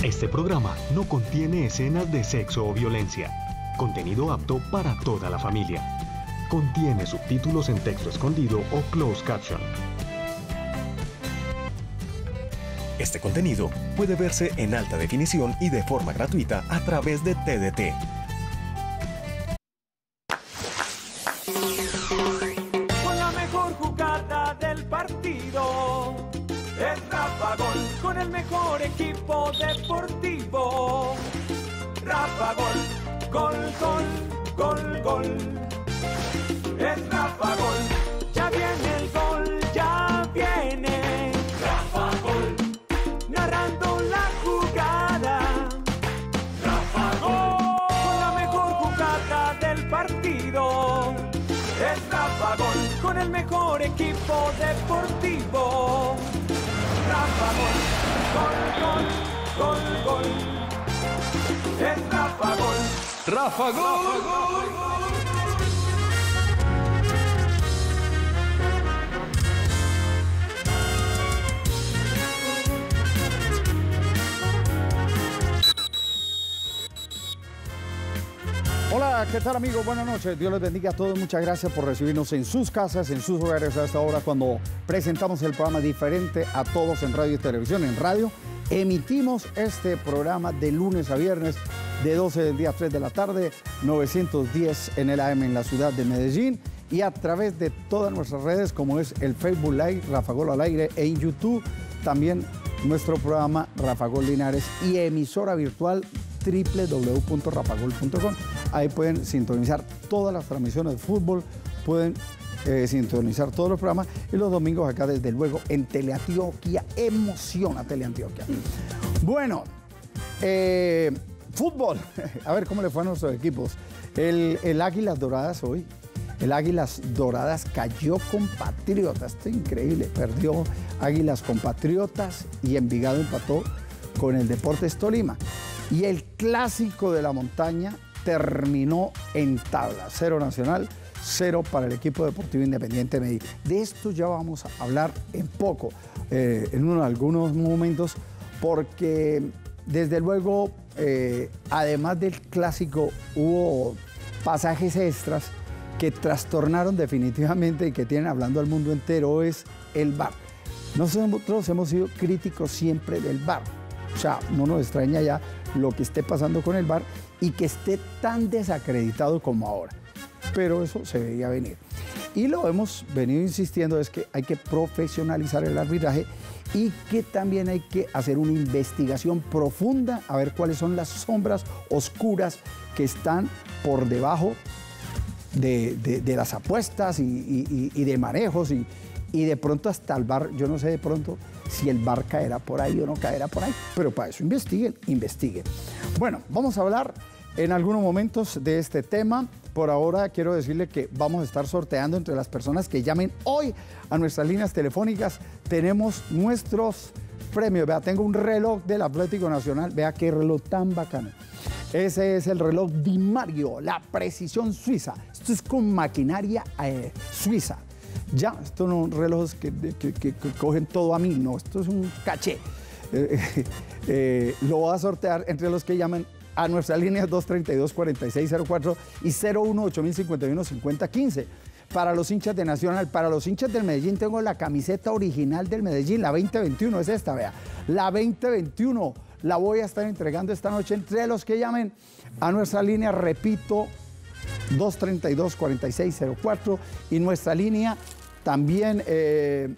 Este programa no contiene escenas de sexo o violencia. Contenido apto para toda la familia. Contiene subtítulos en texto escondido o closed caption. Este contenido puede verse en alta definición y de forma gratuita a través de TDT. Con la mejor jugada del partido, es Rafa Gol, con el mejor equipo deportivo. Rafa Gol, gol, gol, gol, gol. Es Rafa Gol, ya viene el gol, ya viene. Rafa Gol, narrando la jugada. Rafa Gol, con la mejor jugada del partido. Es Rafa Gol, con el mejor equipo deportivo. Rafa Gol, gol, gol, gol, gol. Es Rafa Gol. Rafa Gol. Rafa Gol. Hola, ¿qué tal amigos? Buenas noches, Dios les bendiga a todos, muchas gracias por recibirnos en sus casas, en sus hogares a esta hora cuando presentamos el programa diferente a todos en radio y televisión. En radio emitimos este programa de lunes a viernes de 12 del día a 3 de la tarde, 910 en el AM en la ciudad de Medellín y a través de todas nuestras redes como es el Facebook Live, Rafa Gol al aire e en YouTube también nuestro programa Rafa Gol Linares y emisora virtual www.rafagol.com. Ahí pueden sintonizar todas las transmisiones de fútbol, pueden sintonizar todos los programas y los domingos acá desde luego en Teleantioquia. Emociona Teleantioquia. Bueno, fútbol. A ver cómo le fue a nuestros equipos. El Águilas Doradas hoy. El Águilas Doradas cayó con Patriotas. Esto es increíble. Perdió Águilas con Patriotas y Envigado empató con el Deportes Tolima. Y el clásico de la montaña terminó en tabla. 0 Nacional, 0 para el equipo deportivo Independiente Medellín. De esto ya vamos a hablar en poco, en algunos momentos, porque desde luego, además del clásico, hubo pasajes extras que trastornaron definitivamente y que tienen hablando al mundo entero, es el VAR. Nosotros hemos sido críticos siempre del VAR. O sea, no nos extraña ya lo que esté pasando con el VAR y que esté tan desacreditado como ahora. Pero eso se veía venir. Y lo hemos venido insistiendo, es que hay que profesionalizar el arbitraje y que también hay que hacer una investigación profunda a ver cuáles son las sombras oscuras que están por debajo de las apuestas y de manejos y de pronto hasta el VAR, yo no sé de pronto si el VAR caerá por ahí o no caerá por ahí, pero para eso investiguen. Bueno, vamos a hablar en algunos momentos de este tema. Por ahora quiero decirle que vamos a estar sorteando entre las personas que llamen hoy a nuestras líneas telefónicas. Tenemos nuestros premios. Vea, tengo un reloj del Atlético Nacional. Vea qué reloj tan bacano. Ese es el reloj Di Mario, la precisión suiza. Esto es con maquinaria suiza. Ya, estos no son relojes que cogen todo a mí, no, esto es un caché. Lo voy a sortear entre los que llamen a nuestras líneas 232-4604 y 018-051-5015. Para los hinchas de Nacional, para los hinchas del Medellín tengo la camiseta original del Medellín, la 2021, es esta, vea. La 2021 la voy a estar entregando esta noche entre los que llamen a nuestra línea, repito, 232-4604 y nuestra línea también el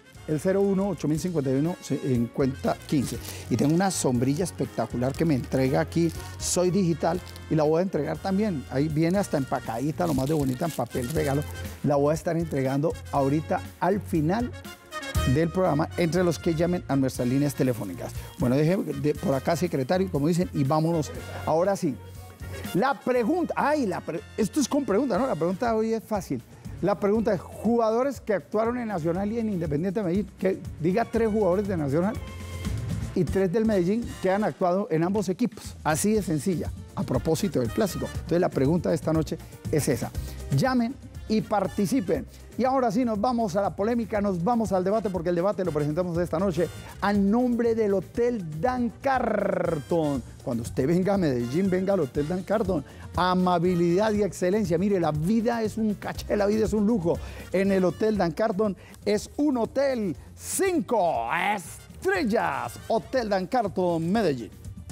01-8051-5015. Y tengo una sombrilla espectacular que me entrega aquí Soy Digital y la voy a entregar también. Ahí viene hasta empacadita, lo más de bonita en papel regalo. La voy a estar entregando ahorita al final del programa entre los que llamen a nuestras líneas telefónicas. Bueno, déjeme por acá, secretario, como dicen, y vámonos. Ahora sí. La pregunta, esto es con pregunta, ¿no? La pregunta de hoy es fácil. La pregunta es, jugadores que actuaron en Nacional y en Independiente Medellín, que diga 3 jugadores de Nacional y 3 del Medellín que han actuado en ambos equipos. Así de sencilla, a propósito del clásico. Entonces la pregunta de esta noche es esa. Llamen y participen. Y ahora sí, nos vamos a la polémica, nos vamos al debate, porque el debate lo presentamos esta noche a nombre del Hotel Dan Carton. Cuando usted venga a Medellín, venga al Hotel Dan Carton. Amabilidad y excelencia. Mire, la vida es un caché, la vida es un lujo. En el Hotel Dan Carton es un hotel 5 estrellas. Hotel Dan Carton, Medellín.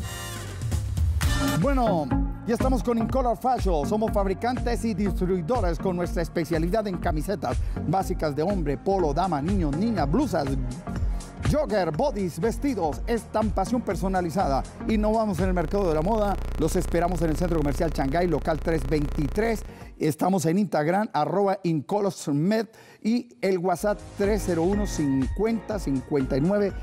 Bueno, ya estamos con Incolor Fashion. Somos fabricantes y distribuidores con nuestra especialidad en camisetas básicas de hombre, polo, dama, niño, niña, blusas, jogger, bodies, vestidos, estampación personalizada. Innovamos en el mercado de la moda. Los esperamos en el Centro Comercial Shanghái, local 323. Estamos en Instagram, @IncolorMed, y el WhatsApp 301 50 59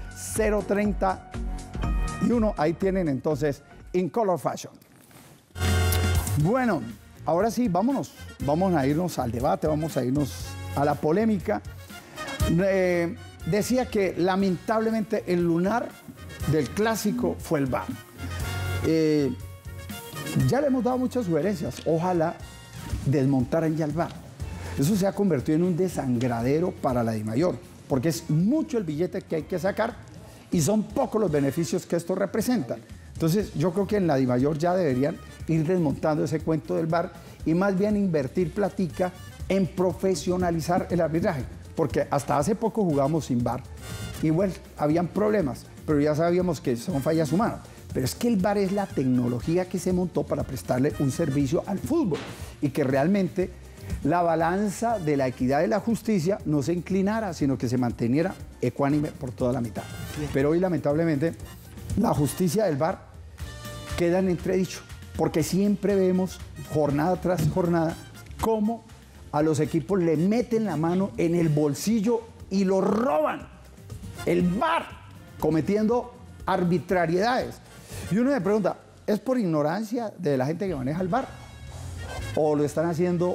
031. Ahí tienen entonces Incolor Fashion. Bueno, ahora sí, vamos a irnos al debate, vamos a irnos a la polémica. Decía que lamentablemente el lunar del clásico fue el VAR. Ya le hemos dado muchas sugerencias, ojalá desmontaran ya el VAR. Eso se ha convertido en un desangradero para la DIMAYOR, porque es mucho el billete que hay que sacar y son pocos los beneficios que esto representa. Entonces, yo creo que en la DIMAYOR ya deberían ir desmontando ese cuento del VAR y más bien invertir platica en profesionalizar el arbitraje. Porque hasta hace poco jugamos sin VAR y bueno, habían problemas, pero ya sabíamos que son fallas humanas. Pero es que el VAR es la tecnología que se montó para prestarle un servicio al fútbol y que realmente la balanza de la equidad y la justicia no se inclinara, sino que se manteniera ecuánime por toda la mitad. Pero hoy, lamentablemente, la justicia del VAR queda en entredicho, porque siempre vemos jornada tras jornada cómo a los equipos le meten la mano en el bolsillo y lo roban. El VAR cometiendo arbitrariedades. Y uno me pregunta, ¿es por ignorancia de la gente que maneja el VAR? ¿O lo están haciendo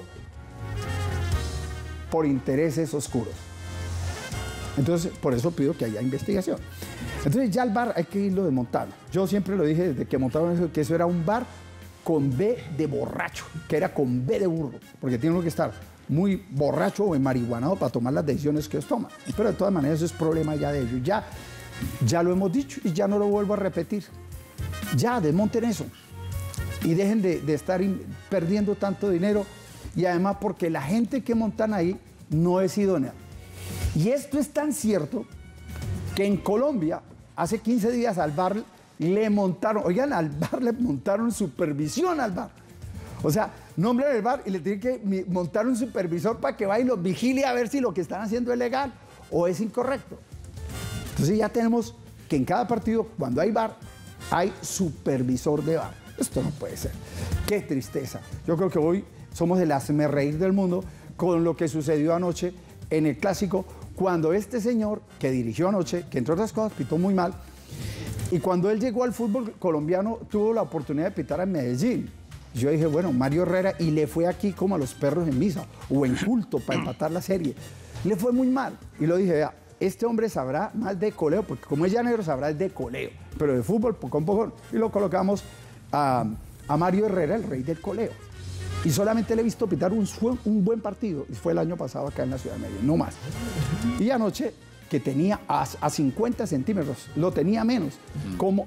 por intereses oscuros? Entonces, por eso pido que haya investigación. Entonces ya el VAR hay que irlo desmontando. Yo siempre lo dije desde que montaron eso, que eso era un VAR con B de borracho, que era con B de burro, porque tiene que estar muy borracho o marihuanado para tomar las decisiones que ellos toman. Pero de todas maneras eso es problema ya de ellos. Ya lo hemos dicho y ya no lo vuelvo a repetir. Ya desmonten eso y dejen de estar perdiendo tanto dinero, y además porque la gente que montan ahí no es idónea. Y esto es tan cierto que en Colombia hace 15 días al VAR le montaron, oigan, al VAR le montaron supervisión al VAR. O sea, nombran el VAR y le tienen que montar un supervisor para que vaya y los vigile a ver si lo que están haciendo es legal o es incorrecto. Entonces ya tenemos que en cada partido, cuando hay VAR, hay supervisor de VAR. Esto no puede ser. Qué tristeza. Yo creo que hoy somos el hazmerreír del mundo con lo que sucedió anoche en el Clásico, cuando este señor que dirigió anoche, que entre otras cosas pitó muy mal, y cuando él llegó al fútbol colombiano tuvo la oportunidad de pitar en Medellín. Yo dije, bueno, Mario Herrera, y le fue aquí como a los perros en misa o en culto para empatar la serie. Le fue muy mal. Y lo dije, vea, este hombre sabrá más de coleo, porque como es llanero sabrá de coleo, pero de fútbol poco a poco. Y lo colocamos a Mario Herrera, el rey del coleo. Y solamente le he visto pitar un buen partido, y fue el año pasado acá en la ciudad de Medellín, no más. Y anoche, que tenía a 50 centímetros, lo tenía menos. Como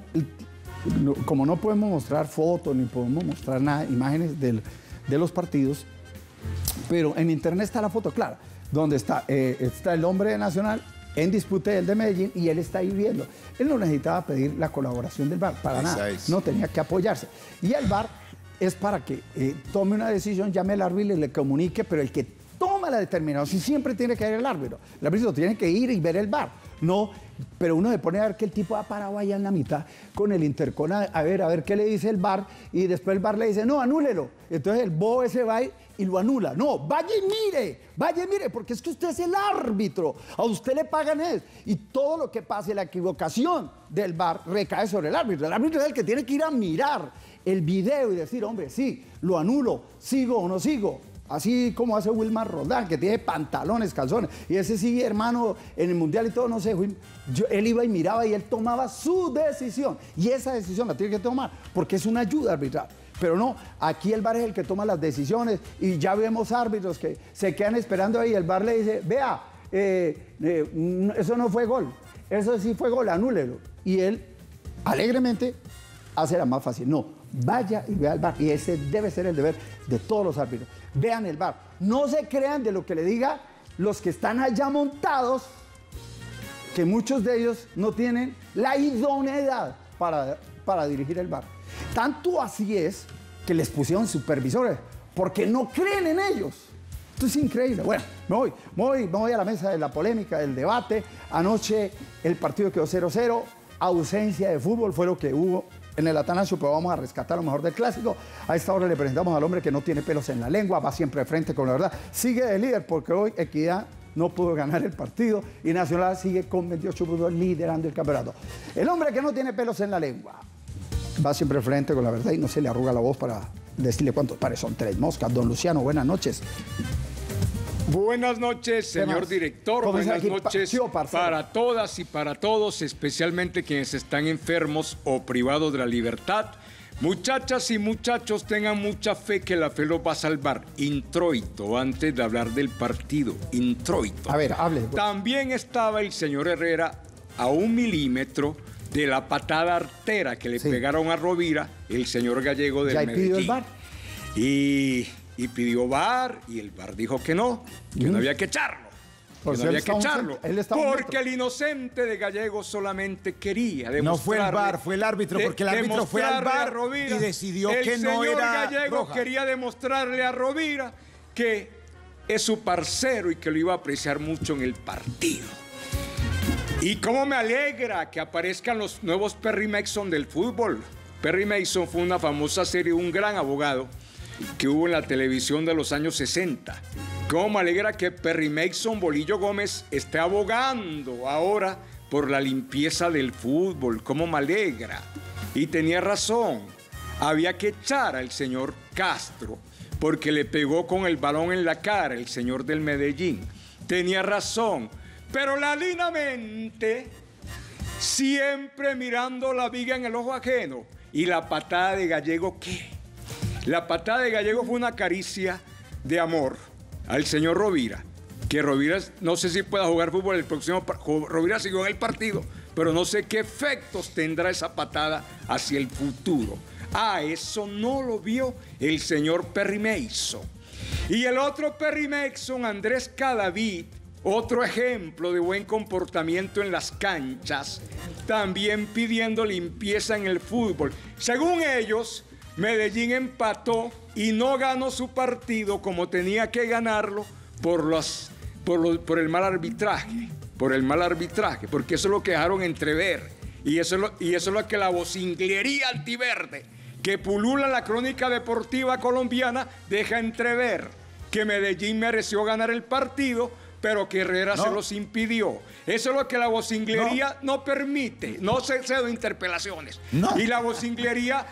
no podemos mostrar fotos, ni podemos mostrar nada, imágenes de los partidos, pero en internet está la foto clara, donde está el hombre de Nacional en disputa del de Medellín, y él está ahí viendo. Él no necesitaba pedir la colaboración del VAR, para nada, no tenía que apoyarse. Y el VAR es para que tome una decisión, llame al árbitro y le comunique, pero el que toma la determinación siempre tiene que ir el árbitro. El árbitro tiene que ir y ver el VAR. No, pero uno se pone a ver que el tipo ha parado allá en la mitad con el intercom a ver qué le dice el VAR, y después el VAR le dice, no, anúlelo. Entonces el bobo ese va y lo anula. No, vaya y mire, porque es que usted es el árbitro, a usted le pagan eso. Y todo lo que pase, la equivocación del VAR recae sobre el árbitro. El árbitro es el que tiene que ir a mirar el video y decir, hombre, sí, lo anulo, sigo o no sigo. Así como hace Wilmar Roldán, que tiene pantalones, calzones. Y ese sí, hermano, en el Mundial y todo, no sé, él iba y miraba y él tomaba su decisión. Y esa decisión la tiene que tomar, porque es una ayuda arbitral. Pero no, aquí el VAR es el que toma las decisiones y ya vemos árbitros que se quedan esperando ahí. El VAR le dice, vea, eso no fue gol, eso sí fue gol, anúlelo. Y él alegremente hace la más fácil. No, vaya y vea el VAR. Y ese debe ser el deber de todos los árbitros. Vean el VAR. No se crean de lo que le diga los que están allá montados, que muchos de ellos no tienen la idoneidad para dirigir el VAR. Tanto así es que les pusieron supervisores, porque no creen en ellos. Esto es increíble. Bueno, me voy a la mesa de la polémica, del debate. Anoche el partido quedó 0-0, ausencia de fútbol fue lo que hubo en el Atanasio, pero vamos a rescatar lo mejor del clásico. A esta hora le presentamos al hombre que no tiene pelos en la lengua, va siempre de frente con la verdad. Sigue de líder porque hoy Equidad no pudo ganar el partido y Nacional sigue con 28 puntos liderando el campeonato. El hombre que no tiene pelos en la lengua va siempre de frente con la verdad y no se le arruga la voz para decirle cuántos pares son 3 moscas. Don Luciano, buenas noches. Buenas noches, señor director. Buenas noches para todas y para todos, especialmente quienes están enfermos o privados de la libertad. Muchachas y muchachos, tengan mucha fe que la fe los va a salvar. Introito, antes de hablar del partido. Introito. A ver, hable. También estaba el señor Herrera a 1 milímetro de la patada artera que le pegaron a Rovira, el señor Gallego del Medellín. ¿Ya pidió el VAR? Y pidió VAR, y el VAR dijo que no había que echarlo. Pues no había que echarlo. Porque el inocente de Gallego solamente quería demostrarle. No fue el VAR, fue el árbitro, porque el árbitro fue al VAR y decidió que no era roja. El señor Gallego quería demostrarle a Rovira que es su parcero y que lo iba a apreciar mucho en el partido. Y cómo me alegra que aparezcan los nuevos Perry Mason del fútbol. Perry Mason fue una famosa serie, un gran abogado que hubo en la televisión de los años 60. Cómo me alegra que Perry Mason Bolillo Gómez esté abogando ahora por la limpieza del fútbol. Cómo me alegra. Y tenía razón. Había que echar al señor Castro porque le pegó con el balón en la cara el señor del Medellín. Tenía razón. Pero la linamente, siempre mirando la viga en el ojo ajeno. ¿Y la patada de Gallego qué? La patada de Gallego fue una caricia de amor al señor Rovira. Que Rovira, no sé si pueda jugar fútbol el próximo partido. Rovira siguió en el partido, pero no sé qué efectos tendrá esa patada hacia el futuro. Eso no lo vio el señor Perry Mason. Y el otro Perry Mason, Andrés Cadavid, otro ejemplo de buen comportamiento en las canchas, también pidiendo limpieza en el fútbol. Según ellos, Medellín empató y no ganó su partido como tenía que ganarlo por el mal arbitraje. Por el mal arbitraje, porque eso es lo que dejaron entrever. Y eso es lo que la vocinglería altiverde que pulula la crónica deportiva colombiana deja entrever. Que Medellín mereció ganar el partido, pero que Herrera se los impidió. Eso es lo que la vocinglería no permite. No se cedo interpelaciones. No. Y la vocinglería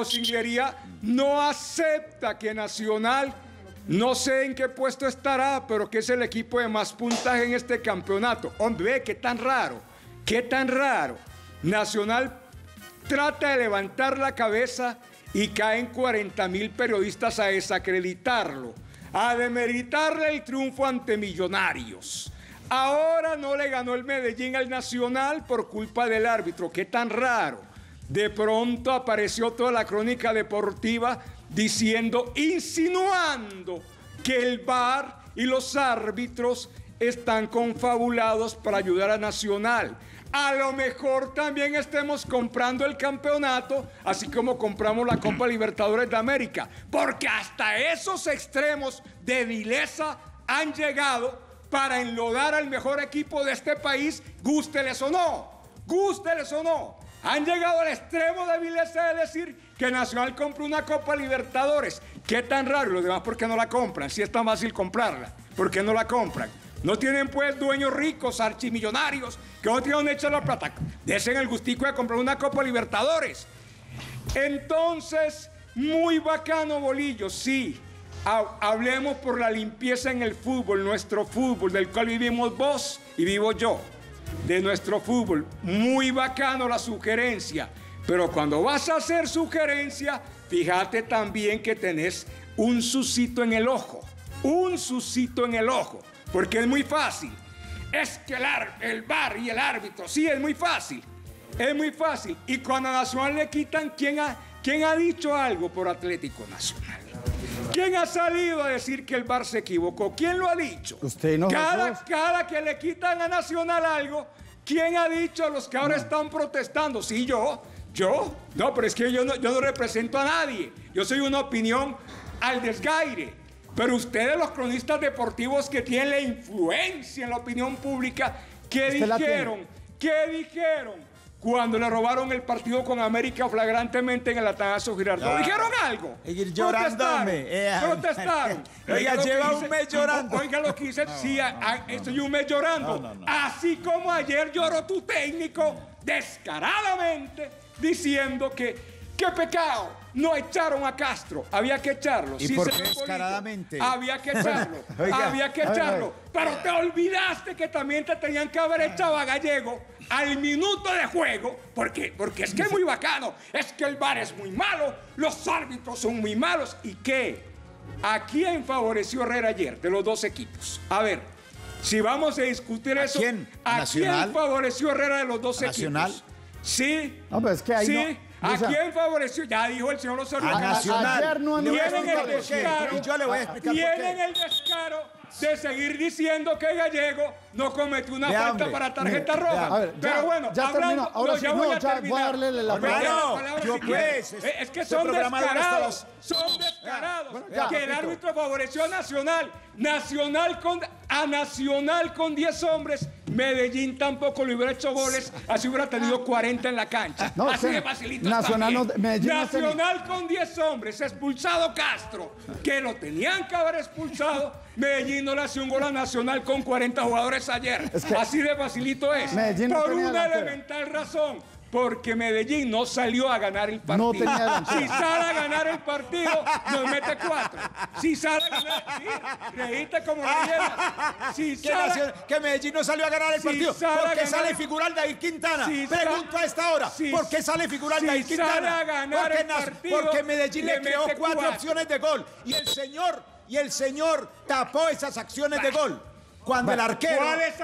no acepta que Nacional, no sé en qué puesto estará, pero que es el equipo de más puntaje en este campeonato. Hombre, qué tan raro. Qué tan raro. Nacional trata de levantar la cabeza y caen 40.000 periodistas a desacreditarlo, a demeritarle el triunfo ante Millonarios. Ahora no le ganó el Medellín al Nacional por culpa del árbitro. Qué tan raro. De pronto apareció toda la crónica deportiva diciendo, insinuando que el VAR y los árbitros están confabulados para ayudar a Nacional. A lo mejor también estemos comprando el campeonato, así como compramos la Copa Libertadores de América, porque hasta esos extremos de vileza han llegado para enlodar al mejor equipo de este país, gústeles o no, gústeles o no. Han llegado al extremo de vileza de decir que Nacional compró una Copa Libertadores. ¿Qué tan raro? Los demás, ¿por qué no la compran? Si es tan fácil comprarla, ¿por qué no la compran? No tienen pues dueños ricos, archimillonarios, que no tienen hecha la plata. Desen el gustico de comprar una Copa Libertadores. Entonces, muy bacano, Bolillo, sí. Hablemos por la limpieza en el fútbol, nuestro fútbol, del cual vivimos vos y vivo yo. De nuestro fútbol. Muy bacano la sugerencia. Pero cuando vas a hacer sugerencia, fíjate también que tenés un suscito en el ojo. Un suscito en el ojo. Porque es muy fácil. Es que el VAR y el árbitro, sí, es muy fácil. Es muy fácil. Y cuando a Nacional le quitan, ¿quién ha dicho algo por Atlético Nacional? ¿Quién ha salido a decir que el VAR se equivocó? ¿Quién lo ha dicho? Usted no. Cada que le quitan a Nacional algo, ¿quién ha dicho a los que ahora están protestando? Sí, yo. No, pero es que yo no represento a nadie. Yo soy una opinión al desgaire. Pero ustedes, los cronistas deportivos que tienen la influencia en la opinión pública, ¿qué dijeron cuando le robaron el partido con América flagrantemente en el Atanasio Girardot? ¿Dijeron algo? Protestaron. Oiga, lleva un mes llorando. Oiga lo que hice, sí, estoy un mes llorando. No. Así como ayer lloró tu técnico descaradamente diciendo que qué pecado, no echaron a Castro, había que echarlo. ¿Y por qué descaradamente? Había que echarlo, pero te olvidaste que también te tenían que haber echado a Gallego al minuto de juego, porque es que es muy bacano, es que el VAR es muy malo, los árbitros son muy malos. ¿Y qué? ¿A quién favoreció Herrera ayer de los dos equipos? A ver, si vamos a discutir eso, ¿a quién favoreció Herrera de los dos equipos? Sí. No, pero es que ahí no. ¿A quién favoreció? Ya dijo el señor Osorio. A Nacional. Tienen el descaro. Y yo le voy a explicar Tienen el descaro de seguir diciendo que Gallego no cometió una falta para tarjeta roja. Ver, pero bueno, ya hablando, ahora sí, voy a terminar. Voy a darle la palabra. Es que son descarados. Son descarados. Que el árbitro favoreció a Nacional. Nacional con 10 hombres. Medellín tampoco le hubiera hecho goles, así hubiera tenido 40 en la cancha. No, así de facilito. Nacional con 10 hombres, expulsado Castro, que lo tenían que haber expulsado. Medellín no le hace un gol a Nacional con 40 jugadores ayer. Así de facilito es. Por una elemental razón. Porque Medellín no salió a ganar el partido. No tenía delantera. Si sale a ganar el partido, nos mete 4. Si sale a ganar, sí, reíste como leyenda. Que Medellín no salió a ganar el partido. ¿Por qué sale figurar Aldair Quintana? Pregunto a esta hora. ¿Por qué sale figurar Aldair Quintana? Sale a ganar el partido, porque Medellín le creó 4 opciones de gol. Y el señor tapó esas acciones de gol. Cuando el arquero.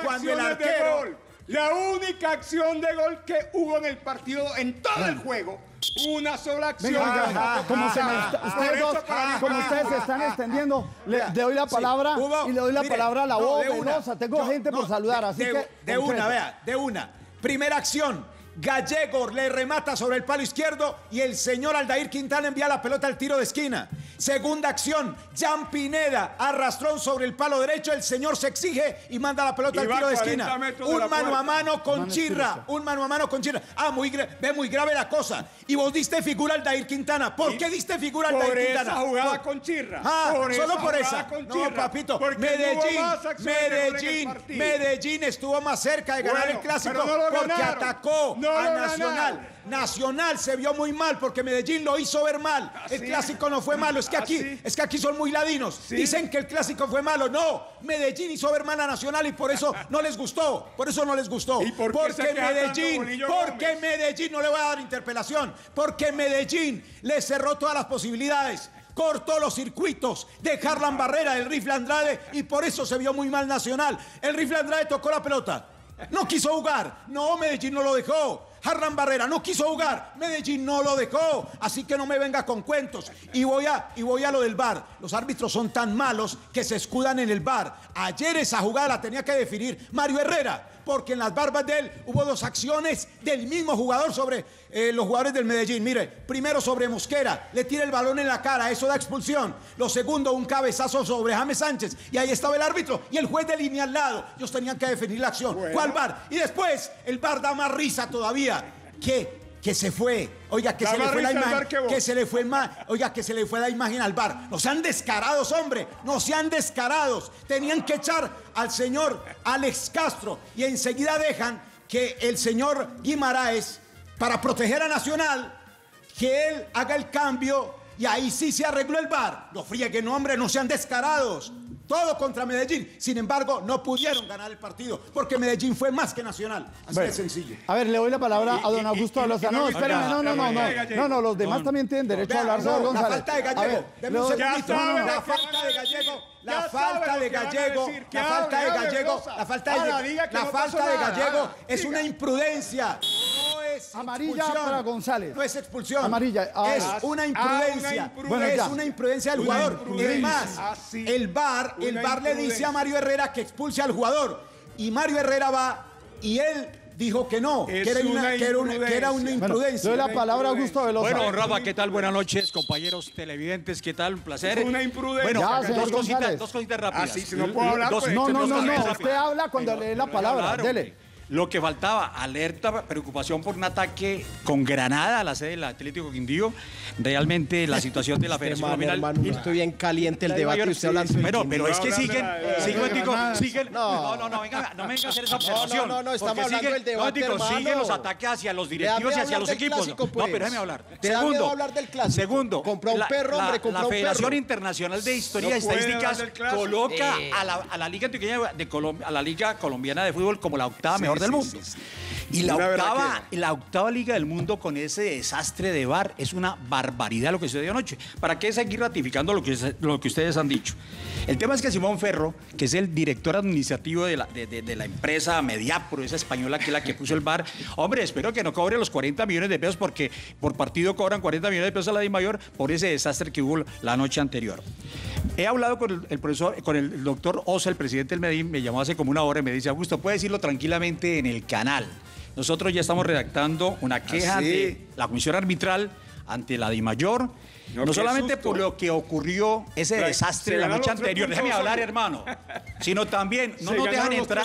La única acción de gol que hubo en el partido, en todo el juego, una sola acción. Como ustedes se están extendiendo, le doy la palabra y le doy la palabra a la voz Velosa. Tengo gente por saludar, así que... De una. Primera acción. Gallego le remata sobre el palo izquierdo y el señor Aldair Quintana envía la pelota al tiro de esquina. Segunda acción, Jan Pineda arrastró sobre el palo derecho, el señor se exige y manda la pelota al tiro de esquina. Un mano a mano con Chirra. Ve muy grave la cosa. Y vos diste figura al Aldair Quintana. ¿Por qué diste figura al Aldair Quintana? Por esa jugada con Chirra. Solo por esa. No, papito. Medellín estuvo más cerca de ganar el clásico porque atacó a Nacional. Nacional se vio muy mal porque Medellín lo hizo ver mal. El clásico no fue malo, es que aquí son muy ladinos. Dicen que el clásico fue malo. No, Medellín hizo ver mal a Nacional y por eso no les gustó. ¿Y por qué porque Medellín, no le voy a dar interpelación, porque Medellín le cerró todas las posibilidades. Cortó los circuitos de Harlan Barrera, del Rifle Andrade, y por eso se vio muy mal Nacional. El Rifle Andrade tocó la pelota. No quiso jugar. No, Medellín no lo dejó. Harlan Barrera no quiso jugar. Medellín no lo dejó. Así que no me venga con cuentos. Y voy a lo del VAR. Los árbitros son tan malos que se escudan en el VAR. Ayer esa jugada la tenía que definir Mario Herrera, porque en las barbas de él hubo 2 acciones del mismo jugador sobre los jugadores del Medellín. Mire, primero sobre Mosquera, le tira el balón en la cara, eso da expulsión. Lo segundo, un cabezazo sobre James Sánchez, y ahí estaba el árbitro y el juez de línea al lado. Ellos tenían que definir la acción. Bueno. ¿Cuál VAR? Y después el VAR da más risa todavía. Que se fue. Oiga, que se le fue la imagen. Que se le fue oiga, que se le fue la imagen al VAR. No sean descarados, hombre. No sean descarados. Tenían que echar al señor Alex Castro y enseguida dejan que el señor Guimaraes, para proteger a Nacional, que él haga el cambio y ahí sí se arregló el VAR. No frieguen, hombre, no sean descarados. todo contra Medellín. Sin embargo, no pudieron ganar el partido porque Medellín fue más que Nacional. Así de sencillo. A ver, le doy la palabra a don Augusto Velosa. No, espérame, no, los demás también tienen derecho a hablar, señor González. La falta de Gallego. Deme un segundito. La falta de Gallego es una imprudencia. No es amarilla para González. No es expulsión. Amarilla. Es una imprudencia. Es una imprudencia del jugador. Es más, el VAR le dice a Mario Herrera que expulse al jugador. Y Mario Herrera va y él dijo que no, que era una imprudencia. Doy la palabra a Augusto Velosa. Bueno, Rafa, ¿qué tal? Buenas noches, compañeros televidentes, ¿qué tal? Un placer. Es una imprudencia. Bueno, Ya, dos cositas rápidas. Así, si no puedo hablar, pues. No, dos cositas usted rápidas. habla cuando le dé la palabra, Claro, dele. Lo que faltaba, alerta, preocupación por un ataque con granada a la sede del Atlético Quindío. Realmente la situación de la Federación Colombiana. Hermano, estoy bien caliente el debate y usted hablando de Pero Quindío. es que siguen. No, No, venga, no me venga a hacer esa observación. No, estamos porque hablando del debate, hermano. siguen los ataques hacia los directivos y hacia los equipos. Clásico, pues. No, pero déjeme hablar. ¿Te da miedo hablar del clásico? Segundo, Compró un perro, hombre, compró la un Federación perro. Internacional de Historia y No puede Estadísticas hablar del clásico. coloca a la Liga Antioqueña de Colombia, a la Liga Colombiana de Fútbol como la octava mejor del mundo. Y la octava liga del mundo con ese desastre de VAR es una barbaridad lo que sucedió anoche. ¿Para qué seguir ratificando lo que ustedes han dicho? El tema es que Simón Ferro, que es el director administrativo de la empresa Mediapro, esa española que es la que puso el VAR, hombre, espero que no cobre los 40 millones de pesos porque por partido cobran 40 millones de pesos a la DIMAYOR por ese desastre que hubo la noche anterior. He hablado con el doctor Osa, el presidente del Medellín, me llamó hace como una hora y me dice, Augusto, puede decirlo tranquilamente en el canal. Nosotros ya estamos redactando una queja de la comisión arbitral ante la DIMAYOR, no solamente por lo que ocurrió ese desastre la noche anterior, déjame hablar, hermano, sino también no nos dejan entrar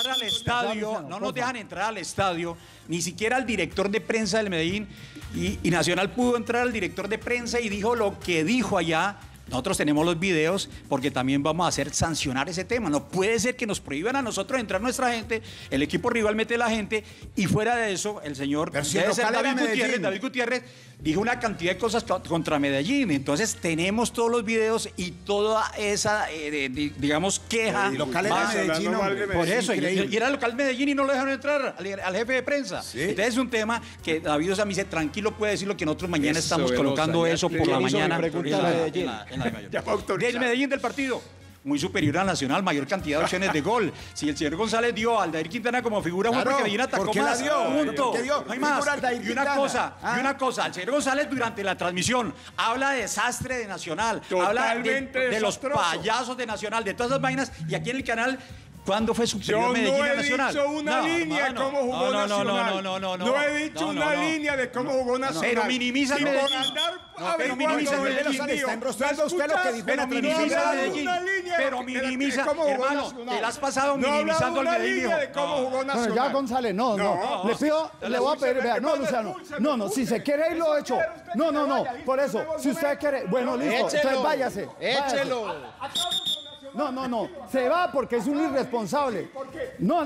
al estadio, ni siquiera al director de prensa del Medellín, y Nacional pudo entrar al director de prensa y dijo lo que dijo allá. Nosotros tenemos los videos porque también vamos a hacer sancionar ese tema. No puede ser que nos prohíban a nosotros entrar nuestra gente, el equipo rival mete la gente y fuera de eso el señor David Gutiérrez dijo una cantidad de cosas contra Medellín. Entonces tenemos todos los videos y toda esa, digamos, queja. Local era Medellín, por eso, y era local Medellín y no lo dejaron entrar al jefe de prensa. ¿Sí? Entonces es un tema que David Osa me dice, tranquilo, puede decir lo que nosotros mañana estamos colocando eso por la mañana. Del Medellín del partido. Muy superior al Nacional, mayor cantidad de opciones de gol. Si el señor González dio a Aldair Quintana como figura, fue porque Medellín atacó más. Punto. No hay más. Y una cosa, el señor González durante la transmisión habla de desastre de Nacional, habla de los payasos de Nacional, de todas esas vainas, y aquí en el canal. ¿Cuándo fue superior Medellín a Nacional? Yo no he dicho una línea de cómo jugó Nacional. No he dicho una línea de cómo jugó Nacional. Pero minimiza el Medellín. Pero minimiza el Medellín. Está enrostrando usted lo que dijo. Pero minimiza el Medellín. Pero minimiza, hermano, te la has pasado minimizando al Medellín. Bueno, ya González, no. Le pido, le voy a pedir, vea, no, Luciano. No, si se quiere ir lo he hecho. No, por eso, si usted quiere, bueno, listo, entonces váyase. Échelo. No, se va porque es un irresponsable. No.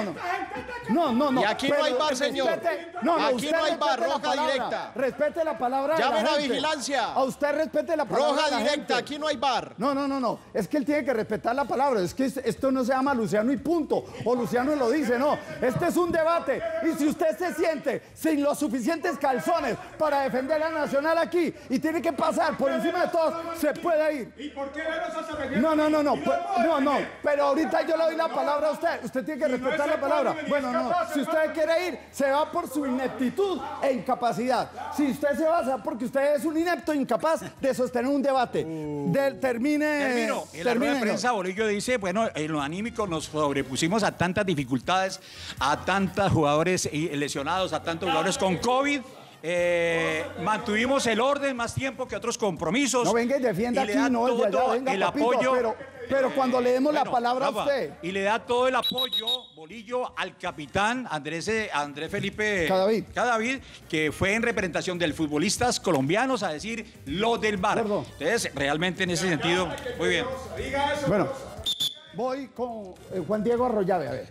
Y aquí no hay VAR, señor. Aquí no hay VAR, roja directa. Respete la palabra de la gente. Llamen a vigilancia. A usted respete la palabra Roja de la directa, gente. aquí no hay VAR. No. Es que él tiene que respetar la palabra. Es que esto no se llama Luciano y punto. O Luciano lo dice, no. Este es un debate. Y si usted se siente sin los suficientes calzones para defender a Nacional aquí y tiene que pasar por encima de todos, se puede ir. ¿Y por qué Velosa se No. Pero ahorita yo le doy la palabra a usted. Usted tiene que respetar la palabra. Bueno, no. Si usted quiere ir, se va por su ineptitud e incapacidad. Si usted se va, porque usted es un inepto incapaz de sostener un debate. Termino. En la rueda de prensa, Bolillo dice, bueno, en lo anímico nos sobrepusimos a tantas dificultades, a tantos jugadores lesionados, a tantos jugadores con COVID. Mantuvimos el orden más tiempo que otros compromisos. No venga y defienda aquí, no el de allá, venga, el papito, apoyo. Pero cuando le demos la palabra Rafa, a usted. Y le da todo el apoyo, Bolillo, al capitán Andrés Felipe Cadavid, que fue en representación de futbolistas colombianos a decir lo del VAR. Perdón. Entonces, realmente en ese sentido, muy bien. Bueno, voy con Juan Diego Arroyave, a ver.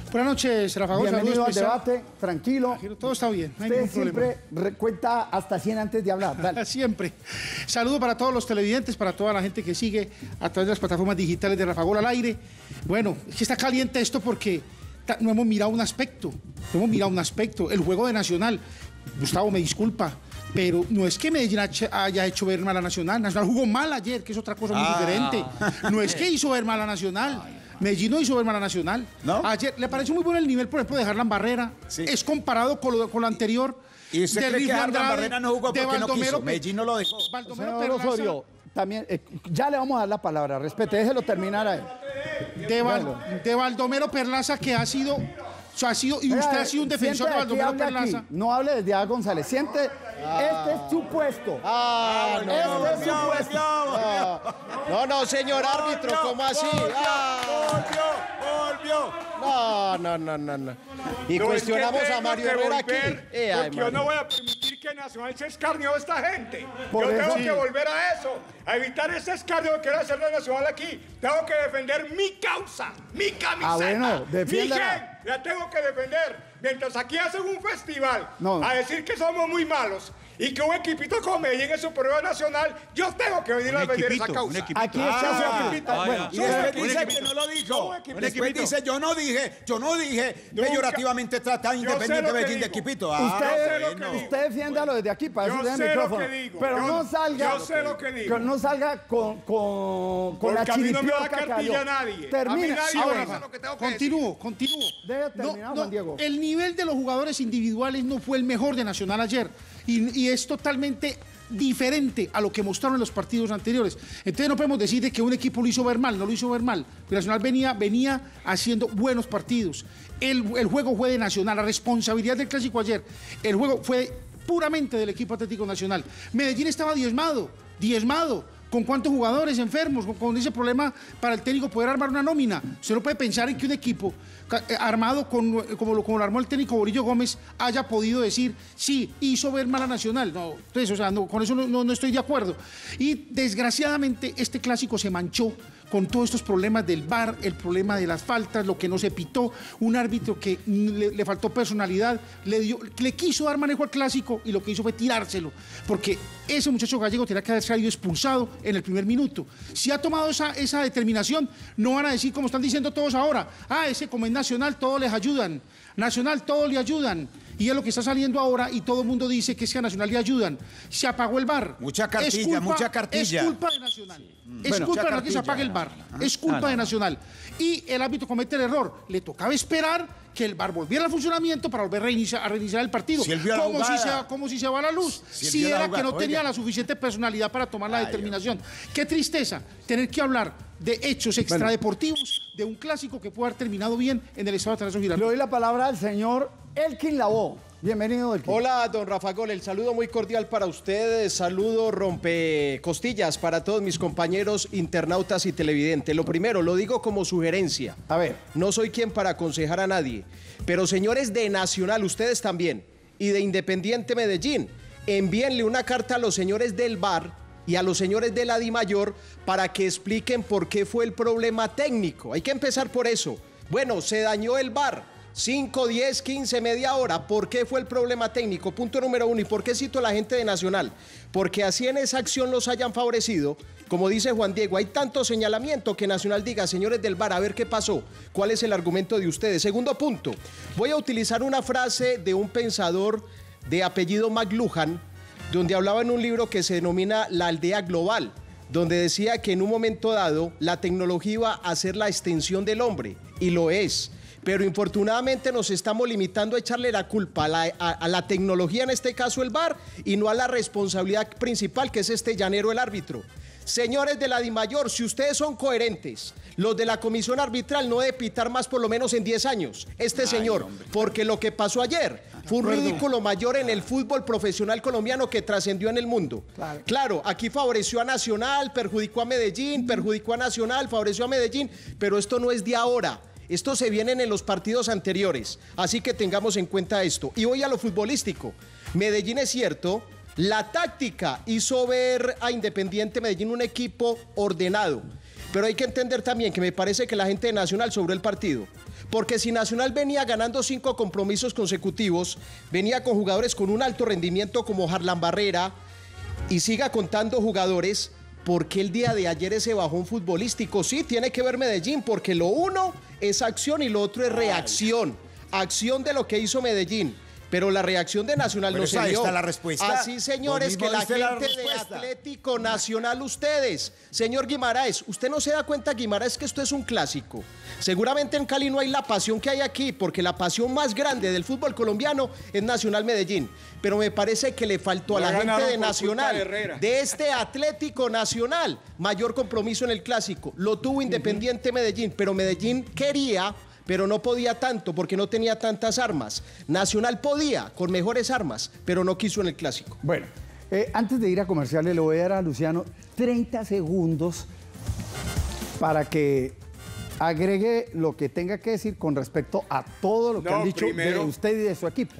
Buenas noches, Rafa Gómez. Bienvenido al debate, tranquilo. Todo está bien, no hay Usted ningún siempre problema. cuenta hasta 100 antes de hablar. Dale. Siempre. Saludo para todos los televidentes, para toda la gente que sigue a través de las plataformas digitales de Rafa Gol al aire. Bueno, es que está caliente esto porque no hemos mirado un aspecto. El juego de Nacional. Gustavo, me disculpa, pero no es que Medellín haya hecho ver mal a Nacional. Nacional jugó mal ayer, que es otra cosa muy diferente. No es que hizo ver mal a Nacional. Medellín no hizo ver mal a Nacional. ¿No? Ayer le pareció muy bueno el nivel, por ejemplo, de Harlan Barrera. Sí. Es comparado con lo anterior. ¿Y usted cree que Harlan Barrera no jugó porque no quiso? Medellín no lo dejó. Señor Osorio, también, ya le vamos a dar la palabra. Respete, déjelo terminar a él. De Baldomero Perlaza, que ha sido... y usted ha sido un defensor de Baldomero Perlaza. No hable desde A. González. Siente, este es su puesto. Este es su puesto. No, señor árbitro, ¿cómo así? Volvió. No. Y cuestionamos a Mario Herrera aquí. Porque yo no voy a permitir que Nacional se escarnio de esta gente. Por yo eso. tengo que volver a eso, a evitar ese escarnio que quiere hacer la Nacional aquí. Tengo que defender mi causa, mi camiseta, bueno, mi defiéndala. gente. La tengo que defender. Mientras aquí hacen un festival a decir que somos muy malos y que un equipito como Medellín es superior Nacional, yo tengo que venir a defender esa causa. Aquí está su equipito. Bueno, Y después dice que no lo dijo. Después dice, yo no dije, peyorativamente trata Independiente Medellín de equipito. Usted defiéndalo desde aquí para eso tiene el micrófono. Pero no salga. Yo sé lo que digo. Que no salga con la Porque a mí no me va a chiripiorca que cartilla cayó. nadie. Termina. Continúo. Debe terminar, Juan Diego. El nivel de los jugadores individuales no fue el mejor de Nacional ayer. Y es totalmente diferente a lo que mostraron en los partidos anteriores. Entonces no podemos decir de que un equipo lo hizo ver mal, no lo hizo ver mal. Nacional venía haciendo buenos partidos. El juego fue de Nacional, la responsabilidad del clásico ayer, el juego fue puramente del equipo Atlético Nacional. Medellín estaba diezmado. ¿Con cuántos jugadores enfermos? Con ese problema para el técnico poder armar una nómina. Usted no puede pensar en que un equipo armado como lo armó el técnico Borillo Gómez haya podido decir, sí, hizo ver mal a Nacional. No, entonces, o sea, con eso no estoy de acuerdo. Y desgraciadamente este clásico se manchó con todos estos problemas del VAR, el problema de las faltas, lo que no se pitó, un árbitro que le faltó personalidad, le quiso dar manejo al clásico y lo que hizo fue tirárselo, porque ese muchacho gallego tenía que haber salido expulsado en el primer minuto. Si ha tomado esa determinación, no van a decir como están diciendo todos ahora, ese como es Nacional, todos les ayudan, Nacional, todos le ayudan. Y es lo que está saliendo ahora y todo el mundo dice que es que a Nacional le ayudan. Se apagó el VAR. Mucha cartilla. Es culpa de Nacional. Es culpa de Nacional que se apague el VAR. Es culpa de Nacional. Y el árbitro comete el error. Le tocaba esperar que el VAR volviera al funcionamiento para volver a reiniciar el partido. Como si se va la luz. Si era que no tenía la suficiente personalidad para tomar la determinación. Qué tristeza tener que hablar de hechos extradeportivos de un clásico que puede haber terminado bien en el estado de Atanasio Girardot. Le doy la palabra al señor Elkin Lavoe. Bienvenido, Elkin. Hola, don Rafa Gol, el saludo muy cordial para ustedes, saludo rompecostillas para todos mis compañeros internautas y televidentes. Lo primero, lo digo como sugerencia. A ver. No soy quien para aconsejar a nadie, pero señores de Nacional, ustedes también, y de Independiente Medellín, envíenle una carta a los señores del VAR y a los señores de la DIMAYOR para que expliquen por qué fue el problema técnico. Hay que empezar por eso. Bueno, se dañó el VAR. 5, 10, 15, media hora. ¿Por qué fue el problema técnico? Punto número 1. ¿Y por qué cito a la gente de Nacional? Porque así en esa acción los hayan favorecido. Como dice Juan Diego, hay tanto señalamiento que Nacional diga, señores del VAR, a ver qué pasó. ¿Cuál es el argumento de ustedes? Segundo punto. Voy a utilizar una frase de un pensador de apellido McLuhan, donde hablaba en un libro que se denomina La Aldea Global, donde decía que en un momento dado la tecnología iba a ser la extensión del hombre, y lo es. Pero infortunadamente nos estamos limitando a echarle la culpa a la tecnología, en este caso el VAR, y no a la responsabilidad principal, que es este llanero, el árbitro. Señores de la DIMAYOR, si ustedes son coherentes, los de la comisión arbitral no debe pitar más por lo menos en 10 años. Señor, porque lo que pasó ayer fue un ridículo mayor en el fútbol profesional colombiano que trascendió en el mundo. Claro, aquí favoreció a Nacional, perjudicó a Medellín, perjudicó a Nacional, favoreció a Medellín, pero esto no es de ahora. Esto se viene en los partidos anteriores, así que tengamos en cuenta esto. Y voy a lo futbolístico. Medellín, es cierto, la táctica hizo ver a Independiente Medellín un equipo ordenado, pero hay que entender también que me parece que la gente de Nacional sobró el partido, Porque si Nacional venía ganando 5 compromisos consecutivos, venía con jugadores con un alto rendimiento como Harlan Barrera y siga contando jugadores, ¿por qué el día de ayer ese bajón futbolístico? Sí, tiene que ver Medellín, porque lo uno es acción y lo otro es reacción. Acción de lo que hizo Medellín. Pero la reacción de Nacional no se dio. Ahí está la respuesta. Así, señores, que la gente de Atlético Nacional, ustedes, señor Guimaraes, ¿usted no se da cuenta, Guimaraes, que esto es un clásico? Seguramente en Cali no hay la pasión que hay aquí, porque la pasión más grande del fútbol colombiano es Nacional Medellín. Pero me parece que le faltó a la gente de Nacional, de este Atlético Nacional, mayor compromiso en el clásico. Lo tuvo Independiente Medellín, pero Medellín quería, pero no podía tanto porque no tenía tantas armas. Nacional podía, con mejores armas, pero no quiso en el clásico. Bueno, antes de ir a comerciales, le voy a dar a Luciano 30 segundos para que agregue lo que tenga que decir con respecto a todo lo que han dicho de usted y de su equipo.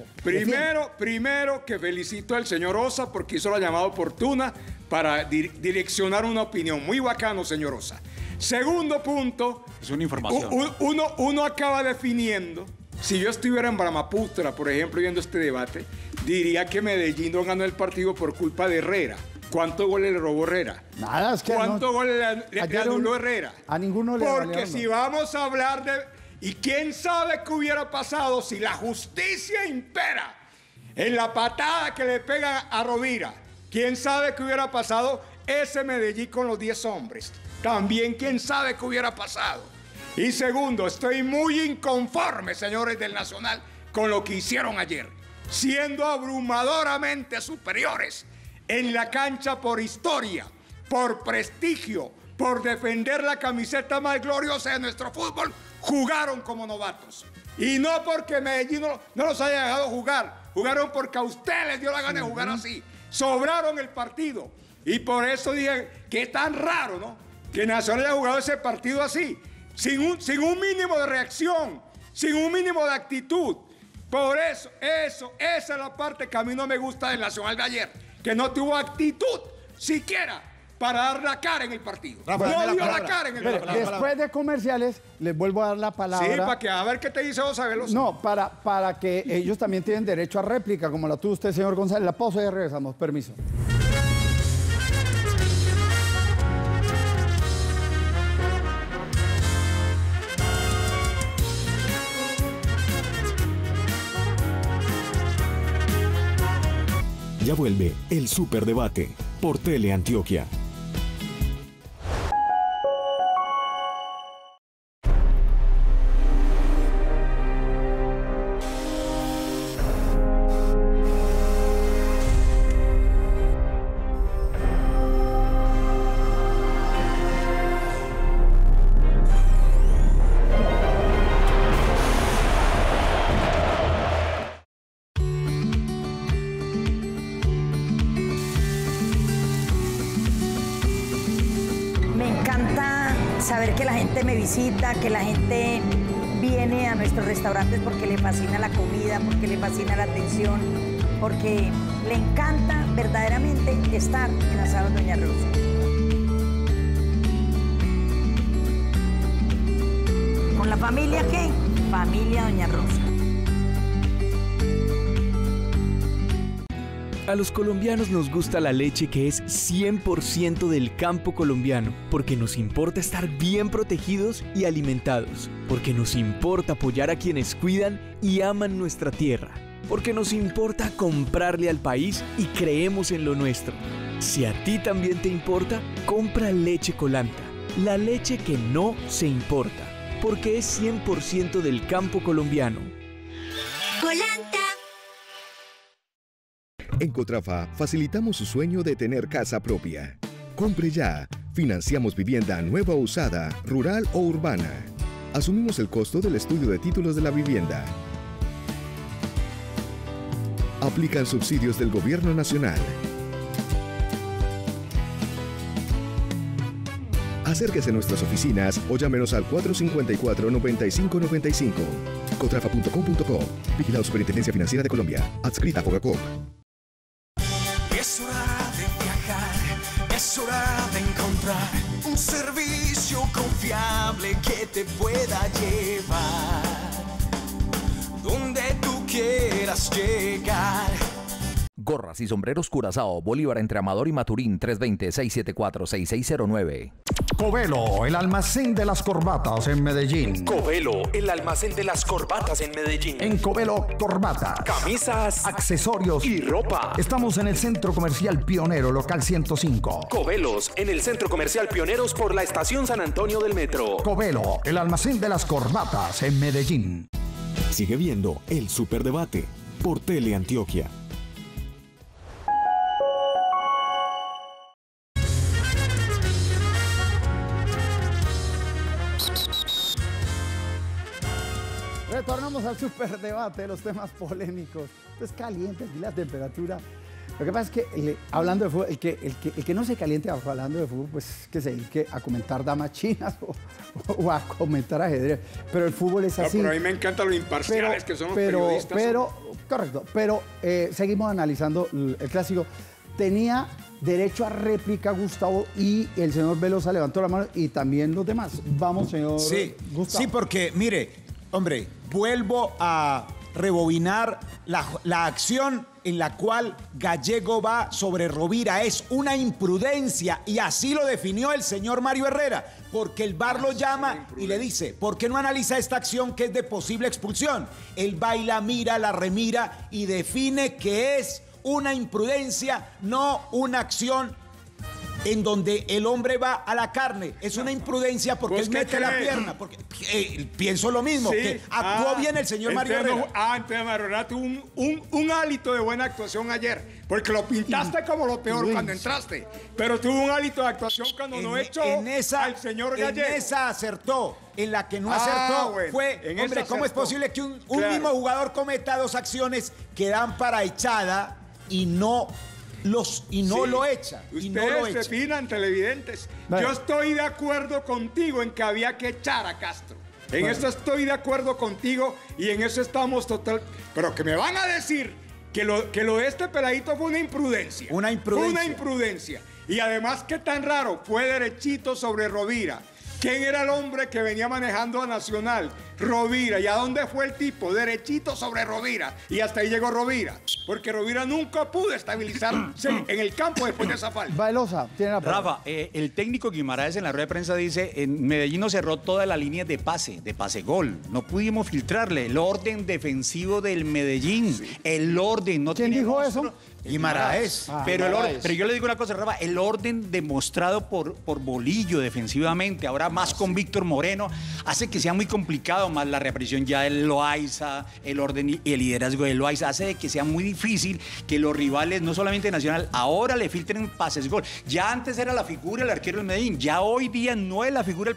Primero que felicito al señor Osa porque hizo la llamada oportuna para direccionar una opinión. Muy bacano, señor Osa. Segundo punto, es una información. Uno acaba definiendo, si yo estuviera en Brahmaputra, por ejemplo, viendo este debate, diría que Medellín no ganó el partido por culpa de Herrera. ¿Cuántos goles le robó Herrera? Nada, es que ¿Cuántos goles le anuló Herrera? A ninguno le Porque si vamos a hablar de... ¿Y quién sabe qué hubiera pasado si la justicia impera en la patada que le pega a Rovira? ¿Quién sabe qué hubiera pasado ese Medellín con los 10 hombres? También quién sabe qué hubiera pasado. Y segundo, estoy muy inconforme, señores del Nacional, con lo que hicieron ayer, siendo abrumadoramente superiores en la cancha por historia, por prestigio, por defender la camiseta más gloriosa de nuestro fútbol, jugaron como novatos. Y no porque Medellín no los haya dejado jugar, jugaron porque a ustedes les dio la gana de jugar así. Sobraron el partido. Y por eso dije que es tan raro, ¿no?, que Nacional haya jugado ese partido así, sin un mínimo de reacción, sin un mínimo de actitud. Por eso, esa es la parte que a mí no me gusta del Nacional de ayer, que no tuvo actitud siquiera para dar la cara en el partido. No dio la cara en el partido. Después de comerciales, les vuelvo a dar la palabra. Sí, para que a ver qué te dice Osa Veloso. No, para que ellos también tienen derecho a réplica, como la tuvo usted, señor González. La pausa y ya regresamos. Permiso. Ya vuelve el Superdebate por Teleantioquia. Saber que la gente me visita, que la gente viene a nuestros restaurantes porque le fascina la comida, porque le fascina la atención, porque le encanta verdaderamente estar en Asados Doña Rosa. ¿Con la familia qué? Familia Doña Rosa. A los colombianos nos gusta la leche que es 100% del campo colombiano, porque nos importa estar bien protegidos y alimentados, porque nos importa apoyar a quienes cuidan y aman nuestra tierra, porque nos importa comprarle al país y creemos en lo nuestro. Si a ti también te importa, compra Leche Colanta, la leche que no se importa, porque es 100% del campo colombiano. Colanta. En Cotrafa facilitamos su sueño de tener casa propia. Compre ya. Financiamos vivienda nueva o usada, rural o urbana. Asumimos el costo del estudio de títulos de la vivienda. Aplican subsidios del Gobierno Nacional. Acérquese a nuestras oficinas o llámenos al 454-9595. Cotrafa.com.co. Vigilado Superintendencia Financiera de Colombia. Adscrita a Fogacop. Es hora de viajar, es hora de encontrar un servicio confiable que te pueda llevar. quieras llegar. Gorras y sombreros Curazao, Bolívar entre Amador y Maturín, 320-674-6609. Covelo, el almacén de las corbatas en Medellín. Covelo, el almacén de las corbatas en Medellín. En Covelo, corbatas, camisas, accesorios y ropa. Estamos en el Centro Comercial Pionero, local 105. Covelos, en el Centro Comercial Pioneros por la Estación San Antonio del Metro. Covelo, el almacén de las corbatas en Medellín. Sigue viendo El Superdebate por Teleantioquia. Retornamos al superdebate, los temas polémicos. Esto es caliente, aquí la temperatura. Lo que pasa es que, hablando de fútbol, el que no se caliente hablando de fútbol, pues que se dedique a comentar damas chinas o a comentar ajedrez. Pero el fútbol es así. Pero a mí me encantan los imparciales que son los periodistas. Correcto, pero seguimos analizando el clásico. Tenía derecho a réplica Gustavo y el señor Velosa levantó la mano y también los demás. Vamos, señor Gustavo. Sí, porque, mire, hombre, vuelvo a rebobinar la acción en la cual Gallego va sobre Rovira. Es una imprudencia y así lo definió el señor Mario Herrera, porque el VAR lo llama y le dice, ¿por qué no analiza esta acción que es de posible expulsión? Él va y la mira, la remira y define que es una imprudencia, no una acción en donde el hombre va a la carne. Es una imprudencia porque él mete la pierna. Porque, pienso lo mismo, sí, que actuó bien el señor Mario Herrera. Entonces Mario Herrera tuvo un hálito de buena actuación ayer, porque lo pintaste como lo peor cuando entraste, pero tuvo un hálito de actuación cuando no echó al señor Gallego. En esa acertó. En la que no acertó fue, hombre, ¿cómo es posible que un mismo jugador cometa dos acciones que dan para echada y no lo echa? Ustedes se fijan, televidentes. Vale. Yo estoy de acuerdo contigo en que había que echar a Castro. En eso estoy de acuerdo contigo y en eso estamos total. Pero que me van a decir que lo de este peladito fue una imprudencia. Una imprudencia. Fue una imprudencia. Y además, qué tan raro, fue derechito sobre Rovira. ¿Quién era el hombre que venía manejando a Nacional? Rovira. ¿Y a dónde fue el tipo? Derechito sobre Rovira. Y hasta ahí llegó Rovira. Porque Rovira nunca pudo estabilizarse en el campo después de esa falta. Velosa, tiene la palabra. Rafa, el técnico Guimaraes en la rueda de prensa dice, en Medellín nos cerró toda la línea de pase-gol. No pudimos filtrarle el orden defensivo del Medellín. Sí. El orden. No ¿Quién dijo eso? Guimaraes. Pero yo le digo una cosa, Rafa, el orden demostrado por Bolillo defensivamente, ahora más con Víctor Moreno, hace que sea muy complicado, más la reaparición ya del Loaiza, el orden y el liderazgo del Loaiza, hace que sea muy difícil que los rivales, no solamente Nacional, ahora le filtren pases gol. Ya antes era la figura el arquero del Medellín, ya hoy día no es la figura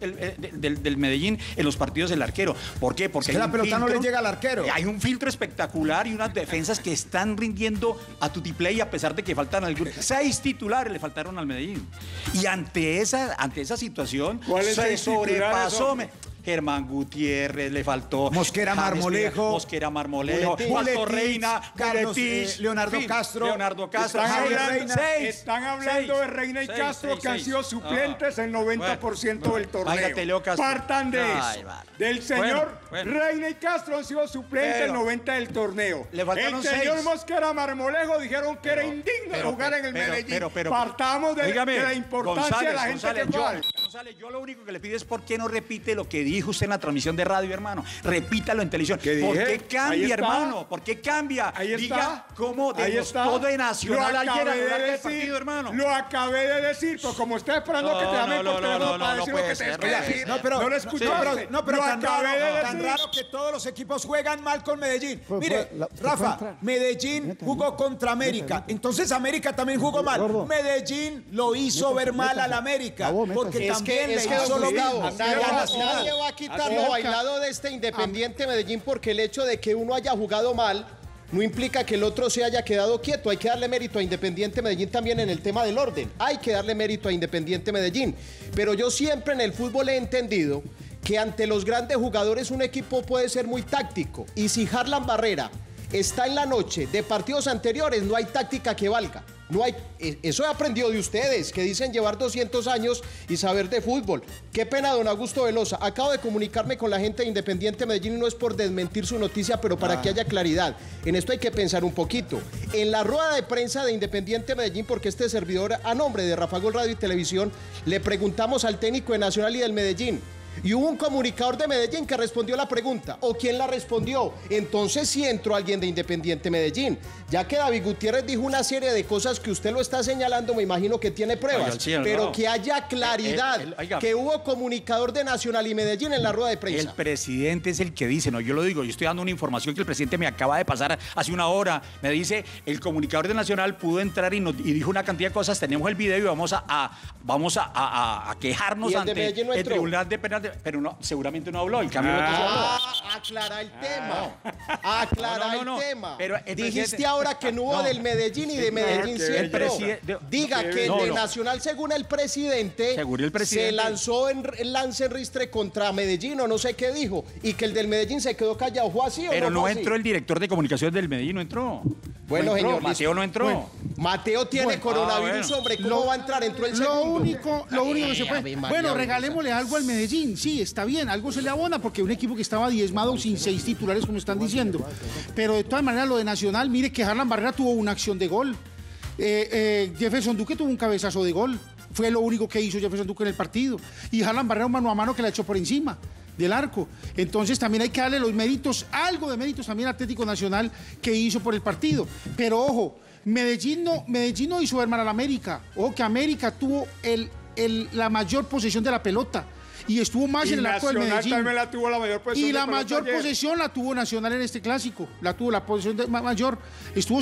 del Medellín en los partidos del arquero. ¿Por qué? Porque la pelota no le llega al arquero. Hay un filtro espectacular y unas defensas que están rindiendo a tutiplay, a pesar de que faltan 6 titulares le faltaron al Medellín. Y ante esa situación se sobrepasó. Germán Gutiérrez, le faltó Mosquera Marmolejo, Juan Reina, Carlos, Leonardo Castro. Están hablando de Reina y Castro, que han sido suplentes el 90% del torneo. Partan de eso. Del señor Reina y Castro han sido suplentes el 90% del torneo. El señor Mosquera Marmolejo dijeron que era indigno jugar en el Medellín. Partamos de la importancia de la gente que juega. González, yo lo único que le pido es por qué no repite lo que dijo usted en la transmisión de radio, hermano. Repítalo en televisión. ¿Por qué cambia, hermano? ¿Por qué cambia? Diga cómo demostró de Nacional ayer a lo largo del partido, hermano. Lo acabé de decir, pero como estoy esperando que te llame por teléfono para decir lo que te decir. No lo escuché. Pero tan raro que todos los equipos juegan mal con Medellín. Mire, Rafa, Medellín jugó contra América. Entonces América también jugó mal. Medellín lo hizo ver mal al América. Porque también le hizo lo mismo. Nadie va a quitar lo bailado de este Independiente Medellín, porque el hecho de que uno haya jugado mal no implica que el otro se haya quedado quieto. Hay que darle mérito a Independiente Medellín también en el tema del orden. Hay que darle mérito a Independiente Medellín. Pero yo siempre en el fútbol he entendido que ante los grandes jugadores un equipo puede ser muy táctico. Y si Harlan Barrera está en la noche de partidos anteriores, no hay táctica que valga. No hay, eso he aprendido de ustedes, que dicen llevar 200 años y saber de fútbol. Qué pena, don Augusto Velosa. Acabo de comunicarme con la gente de Independiente Medellín y no es por desmentir su noticia, pero para que haya claridad. En esto hay que pensar un poquito. En la rueda de prensa de Independiente Medellín, porque este servidor, a nombre de Rafa Gol Radio y Televisión, le preguntamos al técnico de Nacional y del Medellín. Y hubo un comunicador de Medellín que respondió la pregunta. ¿O quién la respondió? Entonces sí entró alguien de Independiente Medellín. Ya que David Gutiérrez dijo una serie de cosas que usted lo está señalando, me imagino que tiene pruebas. Pero que haya claridad, que hubo comunicador de Nacional y Medellín en la rueda de prensa. El presidente es el que dice, no, yo lo digo, yo estoy dando una información que el presidente me acaba de pasar hace una hora. Me dice, el comunicador de Nacional pudo entrar y dijo una cantidad de cosas, tenemos el video y vamos a quejarnos ante el Tribunal de Penal. Pero no, seguramente no habló, el cambio aclara el tema. Aclara el tema. Pero dijiste ahora que no hubo del Medellín y de Medellín sí entró. Diga que el de Nacional, según el presidente, se lanzó en lance en ristre contra Medellín o no sé qué dijo, y que el del Medellín se quedó callado. ¿Fue así o no? Pero no entró el director de comunicaciones del Medellín, no entró. Bueno, no entró, señor. Mateo no entró. Bueno, Mateo tiene coronavirus, hombre. ¿Cómo va a entrar? Entró el segundo. Lo único que se puede... Bueno, regalémosle algo al Medellín. Sí, está bien, algo se le abona porque un equipo que estaba diezmado sin 6 titulares, como están diciendo. Pero de todas maneras, lo de Nacional, mire que Harlan Barrera tuvo una acción de gol. Jefferson Duque tuvo un cabezazo de gol. Fue lo único que hizo Jefferson Duque en el partido. Y Harlan Barrera un mano a mano que la echó por encima del arco. Entonces también hay que darle los méritos, algo de méritos también al Atlético Nacional que hizo por el partido. Pero ojo, Medellín no hizo ver mal al América. Ojo que América tuvo la mayor posesión de la pelota. Y estuvo más en el arco del Medellín. También la tuvo la mayor posesión. Y la mayor posesión la tuvo Nacional en este clásico. La tuvo la posesión mayor. Estuvo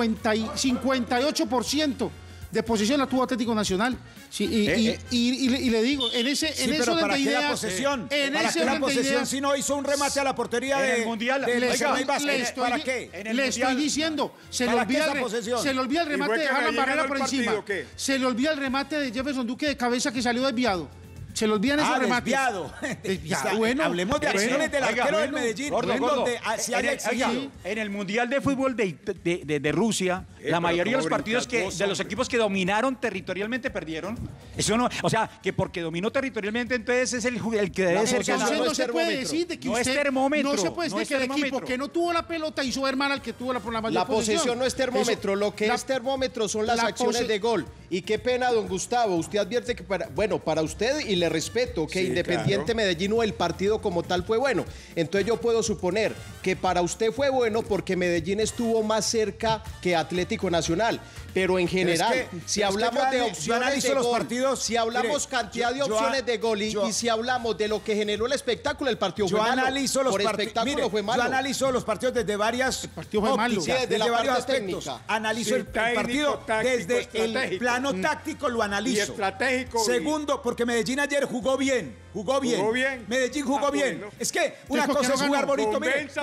58% de posesión la tuvo Atlético Nacional. Sí, y le digo, en ese pero ¿para qué la posesión? ¿Para qué la posesión si no hizo un remate a la portería del Mundial? ¿Para qué? Le estoy diciendo, se le olvida el remate de Harlan Barrera por encima. Se le olvida el remate de Jefferson Duque de cabeza que salió desviado. Se le olvidan esos remates. Desviado. Bueno, hablemos de acciones del arquero del Medellín. Donde se haya exigido. En el Mundial de Fútbol de Rusia, la mayoría de los partidos de los equipos que dominaron territorialmente perdieron. Eso no, o sea, que porque dominó territorialmente, entonces es el que debe ser ganador. No se puede decir de que no es termómetro. No se puede decir que el equipo que no tuvo la pelota hizo ver mal al que tuvo la mayor posesión. La posesión no es termómetro. Lo que es termómetro son las acciones de gol. Y qué pena, don Gustavo. Usted advierte que para usted y le respeto que Independiente Medellín o el partido como tal fue bueno. Entonces yo puedo suponer que para usted fue bueno porque Medellín estuvo más cerca que Atlético Nacional. Pero en general, si hablamos de opciones de gol, si hablamos cantidad de opciones de gol y si hablamos de lo que generó el espectáculo, el partido fue malo. Yo analizo los partidos desde varias ópticas, desde varios aspectos. Analizo el partido desde el plano táctico, lo analizo. Y estratégico. Segundo, porque Medellín ayer jugó bien. Medellín jugó bien. Es que una cosa es jugar bonito.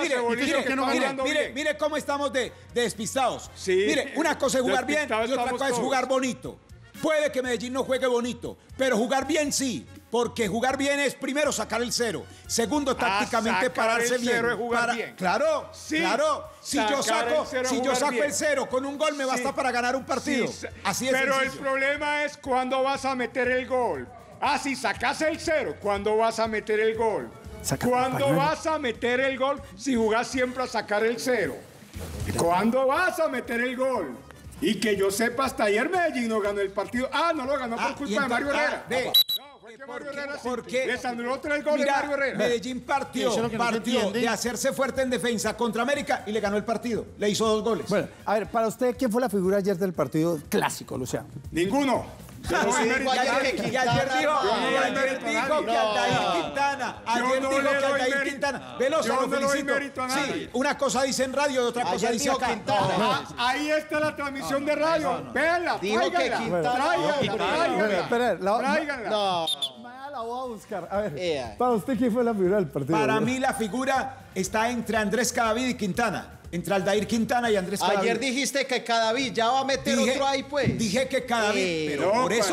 Mire cómo estamos de despistados. Mire, una cosa es jugar bien y otra cosa es jugar bonito. Puede que Medellín no juegue bonito, pero jugar bien sí. Porque jugar bien es primero sacar el 0. Segundo, tácticamente pararse bien. Claro. Si yo saco el 0 con un gol me basta para ganar un partido. Así es. Pero el problema es cuando vas a meter el gol. Si sacas el 0, ¿cuándo vas a meter el gol? ¿Cuándo vas a meter el gol si jugás siempre a sacar el 0? ¿Cuándo vas a meter el gol? Y que yo sepa, hasta ayer Medellín no ganó el partido. No lo ganó por culpa de Mario Herrera. Porque les anuló 3 goles a Mario Herrera. Medellín partió de hacerse fuerte en defensa contra América y le ganó el partido. Le hizo 2 goles. Bueno, a ver, para usted, ¿quién fue la figura ayer del partido clásico, Luciano? Ninguno. Ayer dijo que Aldair Quintana. Ayer dijo que Aldair Quintana. Velosa, lo felicito. Sí, una cosa dice en radio y otra cosa dice acá. Ahí está la transmisión de radio. Véanla, dijo que Quintana. Tráiganla. No. La voy a buscar. A ver, para usted, ¿quién fue la figura del partido? Para mí la figura está entre Andrés Cadavid y Quintana. Entre Aldair Quintana y Andrés Cadavid. Ayer dijiste que Cadavid, ya va a meter otro ahí, pues. Dije que Cadavid,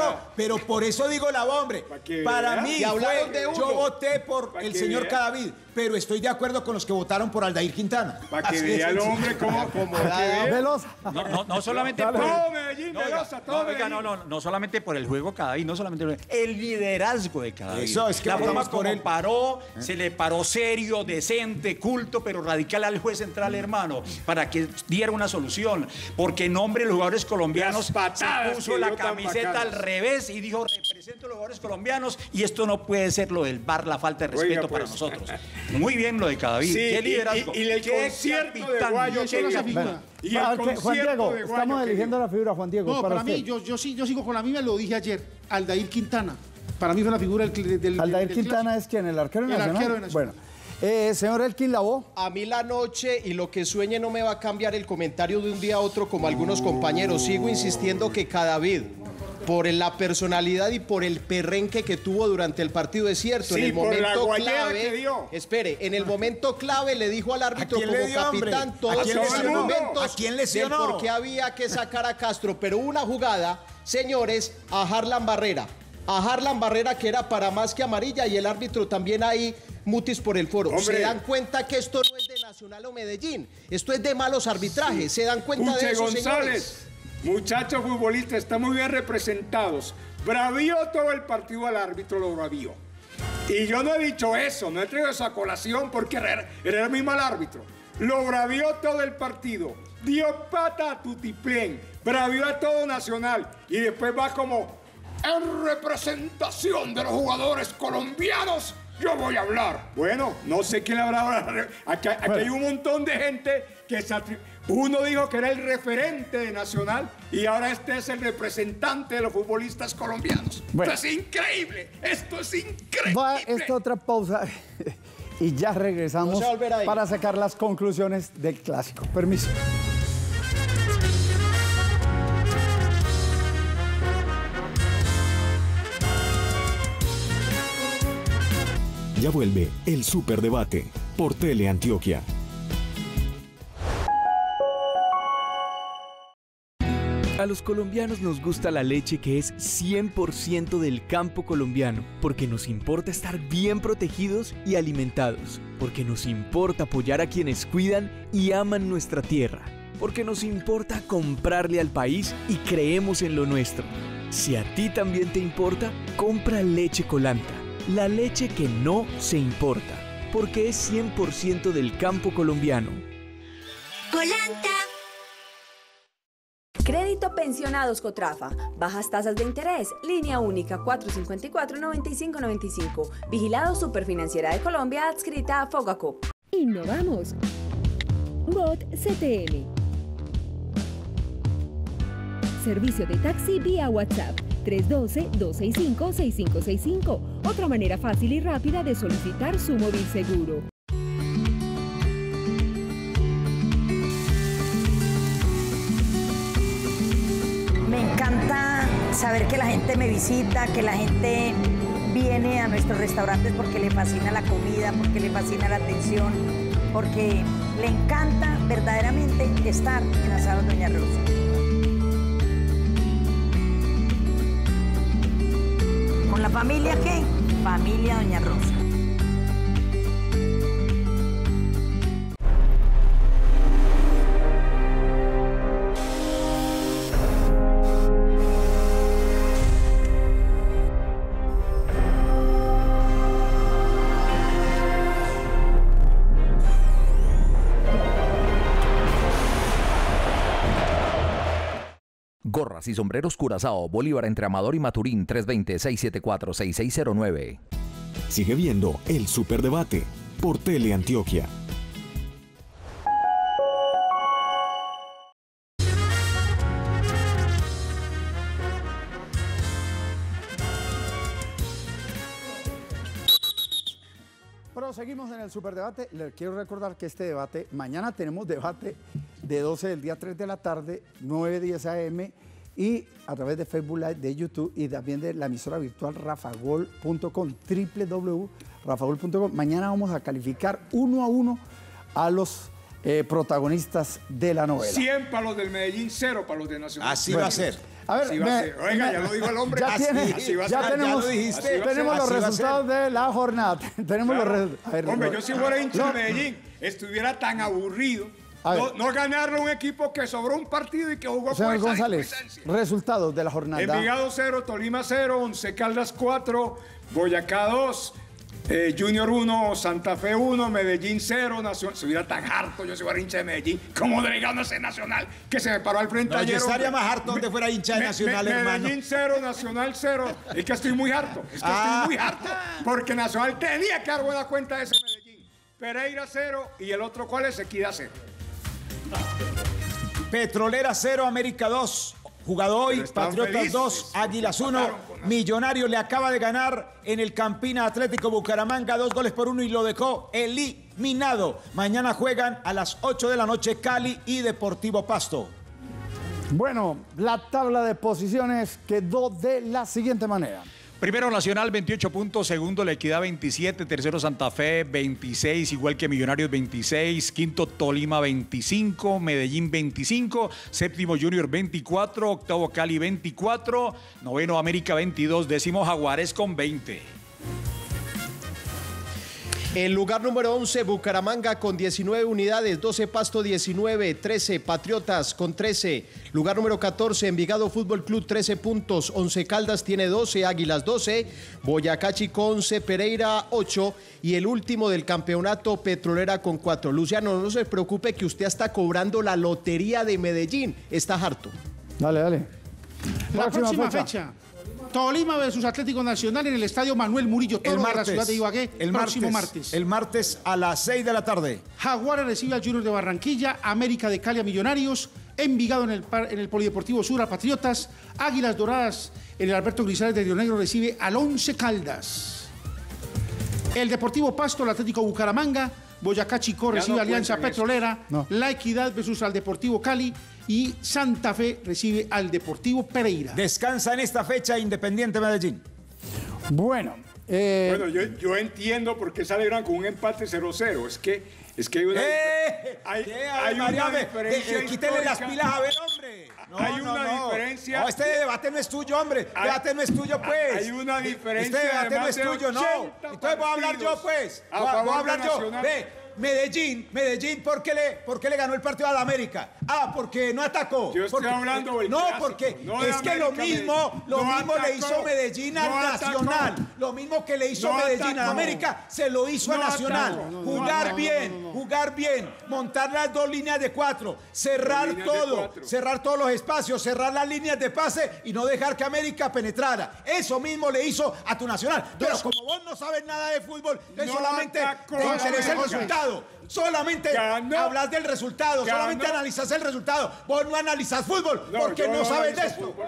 pero por eso digo la bomba, hombre. Para mí, yo voté por el señor Cadavid, pero estoy de acuerdo con los que votaron por Aldair Quintana. Para que vea el hombre cómo acomodado. Velosa. No solamente por todo Medellín, Velosa, todo Medellín. No solamente por el juego Cadavid, no solamente por el liderazgo de Cadavid. Eso es que la forma votamos por como él. paró, se le paró serio, decente, culto, pero radical al juez central, hermano, para que diera una solución. Porque en nombre de los jugadores colombianos se puso la camiseta al revés y dijo: represento a los jugadores colombianos y esto no puede ser lo del VAR, la falta de respeto para nosotros. Muy bien lo de Cadavid. Sí, qué liderazgo. y el concierto de Guayo. Juan Diego, estamos eligiendo la figura, Juan Diego. No, para mí, yo sigo con la misma, lo dije ayer, Aldair Quintana. Para mí fue la figura del Aldair Quintana es quien, el arquero nacional. El arquero de Nacional. Bueno, señor Elkin Lavoe. A mí la noche y lo que sueñe no me va a cambiar el comentario de un día a otro como algunos compañeros. Sigo insistiendo que Cadavid, por la personalidad y por el perrenque que tuvo durante el partido, es cierto, Sí, en el por la momento guayera que clave, dio. espere, en el momento clave le dijo al árbitro quién como le dio, capitán hombre? todos ¿A quién esos lesionó? argumentos ¿A quién del lesionó? por qué había que sacar a Castro, pero hubo una jugada, señores, a Harlan Barrera que era para más que amarilla y el árbitro también ahí mutis por el foro. Hombre. ¿Se dan cuenta que esto no es de Nacional o Medellín? Esto es de malos arbitrajes. ¿Se dan cuenta Uche de eso, González, señores? muchachos futbolistas, están muy bien representados. Bravió todo el partido al árbitro, lo bravió. Y yo no he dicho eso, no he traído esa colación porque era muy mal árbitro. Lo bravió todo el partido, dio pata a Tutiplén, bravió a todo Nacional y después va como: en representación de los jugadores colombianos, yo voy a hablar. Bueno, no sé quién habrá hablado. Aquí hay un montón de gente que uno dijo que era el referente de Nacional y ahora este es el representante de los futbolistas colombianos. Bueno. Esto es increíble, esto es increíble. Va esta otra pausa y ya regresamos No se va a volver ahí. para sacar las conclusiones del clásico. Permiso. Ya vuelve el Superdebate por Teleantioquia. A los colombianos nos gusta la leche que es 100% del campo colombiano, porque nos importa estar bien protegidos y alimentados, porque nos importa apoyar a quienes cuidan y aman nuestra tierra, porque nos importa comprarle al país y creemos en lo nuestro. Si a ti también te importa, compra leche Colanta, la leche que no se importa, porque es 100% del campo colombiano. Colanta. Crédito Pensionados Cotrafa. Bajas tasas de interés. Línea única 454-9595. Vigilado Superfinanciera de Colombia adscrita a Fogacop. Innovamos. Bot CTM. Servicio de taxi vía WhatsApp. 312-265-6565. Otra manera fácil y rápida de solicitar su móvil seguro. Me encanta saber que la gente me visita, que la gente viene a nuestros restaurantes porque le fascina la comida, porque le fascina la atención, porque le encanta verdaderamente estar en Asados Doña Rosa. ¿Con la familia qué? Familia Doña Rosa. Gorras y sombreros Curazao, Bolívar entre Amador y Maturín, 320-674-6609. Sigue viendo el Superdebate por Teleantioquia. Proseguimos en el Superdebate. Les quiero recordar que este debate, mañana tenemos debate de 12 del día 3 de la tarde, 9:10 AM y a través de Facebook Live, de YouTube y también de la emisora virtual rafagol.com, www.rafagol.com. Mañana vamos a calificar 1 a 1 a los protagonistas de la novela. 100 para los del Medellín, 0 para los de Nacional. Así va a ser. A ver, Oiga, ya lo dijo el hombre. Ya tenemos los resultados de la jornada. Tenemos los resultados. Hombre, yo si fuera hincha de Medellín, estuviera tan aburrido. No ganarle a un equipo que sobró un partido y que jugó con Señor esa González, resultados de la jornada. Envigado 0, Tolima 0, Once Caldas 4, Boyacá 2, Junior 1, Santa Fe 1, Medellín 0, Nacional. Si hubiera tan harto yo si fuera hincha de Medellín, como delegado ese Nacional, que se me paró al frente ayer. Yo estaría más harto donde fuera hincha de Nacional, hermano. Medellín 0, Nacional 0. Es que estoy muy harto. Estoy muy harto. Porque Nacional tenía que dar buena cuenta de ese Medellín. Pereira 0 y el otro, ¿cuál es? Equidad 0. Petrolera 0, América 2. Jugado hoy, Patriotas 2, Águilas 1. Millonario le acaba de ganar en el Campina Atlético Bucaramanga 2-1 y lo dejó eliminado. Mañana juegan a las 8 de la noche Cali y Deportivo Pasto. Bueno, la tabla de posiciones quedó de la siguiente manera. Primero Nacional 28 puntos, segundo La Equidad 27, tercero Santa Fe 26, igual que Millonarios 26, quinto Tolima 25, Medellín 25, séptimo Junior 24, octavo Cali 24, noveno América 22, décimo Jaguares con 20. El lugar número 11, Bucaramanga con 19 unidades, 12 Pasto 19, 13 Patriotas con 13. Lugar número 14, Envigado Fútbol Club 13 puntos, 11 Caldas tiene 12, Águilas 12, Boyacá Chico 11, Pereira 8 y el último del campeonato Petrolera con 4. Luciano, no se preocupe que usted está cobrando la lotería de Medellín, está harto. Dale. La próxima fecha. Tolima versus Atlético Nacional en el Estadio Manuel Murillo Toro de la ciudad de Ibagué, próximo martes. El martes a las 6 de la tarde. Jaguares recibe al Junior de Barranquilla, América de Cali a Millonarios, Envigado en el Polideportivo Sur a Patriotas, Águilas Doradas en el Alberto Grisales de Río Negro recibe al Once Caldas. El Deportivo Pasto, el Atlético Bucaramanga, Boyacá Chico recibe Alianza Petrolera, La Equidad versus al Deportivo Cali y Santa Fe recibe al Deportivo Pereira. Descansa en esta fecha Independiente Medellín. Bueno, yo entiendo por qué salieron con un empate 0-0. Es que hay una diferencia. Quítele las pilas a ver, hombre. Hay una diferencia. No, este debate no es tuyo, hombre. Debate no es tuyo, pues. Hay una diferencia. Este debate no es tuyo, no. Entonces voy a hablar yo, pues. Voy a hablar yo. Ve. Medellín, ¿por qué le ganó el partido a la América? Porque no atacó. Yo estoy hablando del No, porque no es que América, lo mismo le hizo Medellín al Nacional. Lo mismo que le hizo Medellín a América, se lo hizo a Nacional. Jugar bien, montar las dos líneas de 4, cerrar todos los espacios, cerrar las líneas de pase y no dejar que América penetrara. Eso mismo le hizo a tu Nacional. Pero como vos no sabes nada de fútbol, solamente te interesa el resultado. Solamente hablas del resultado, solamente analizas el resultado. Vos no analizas fútbol porque no sabes de esto.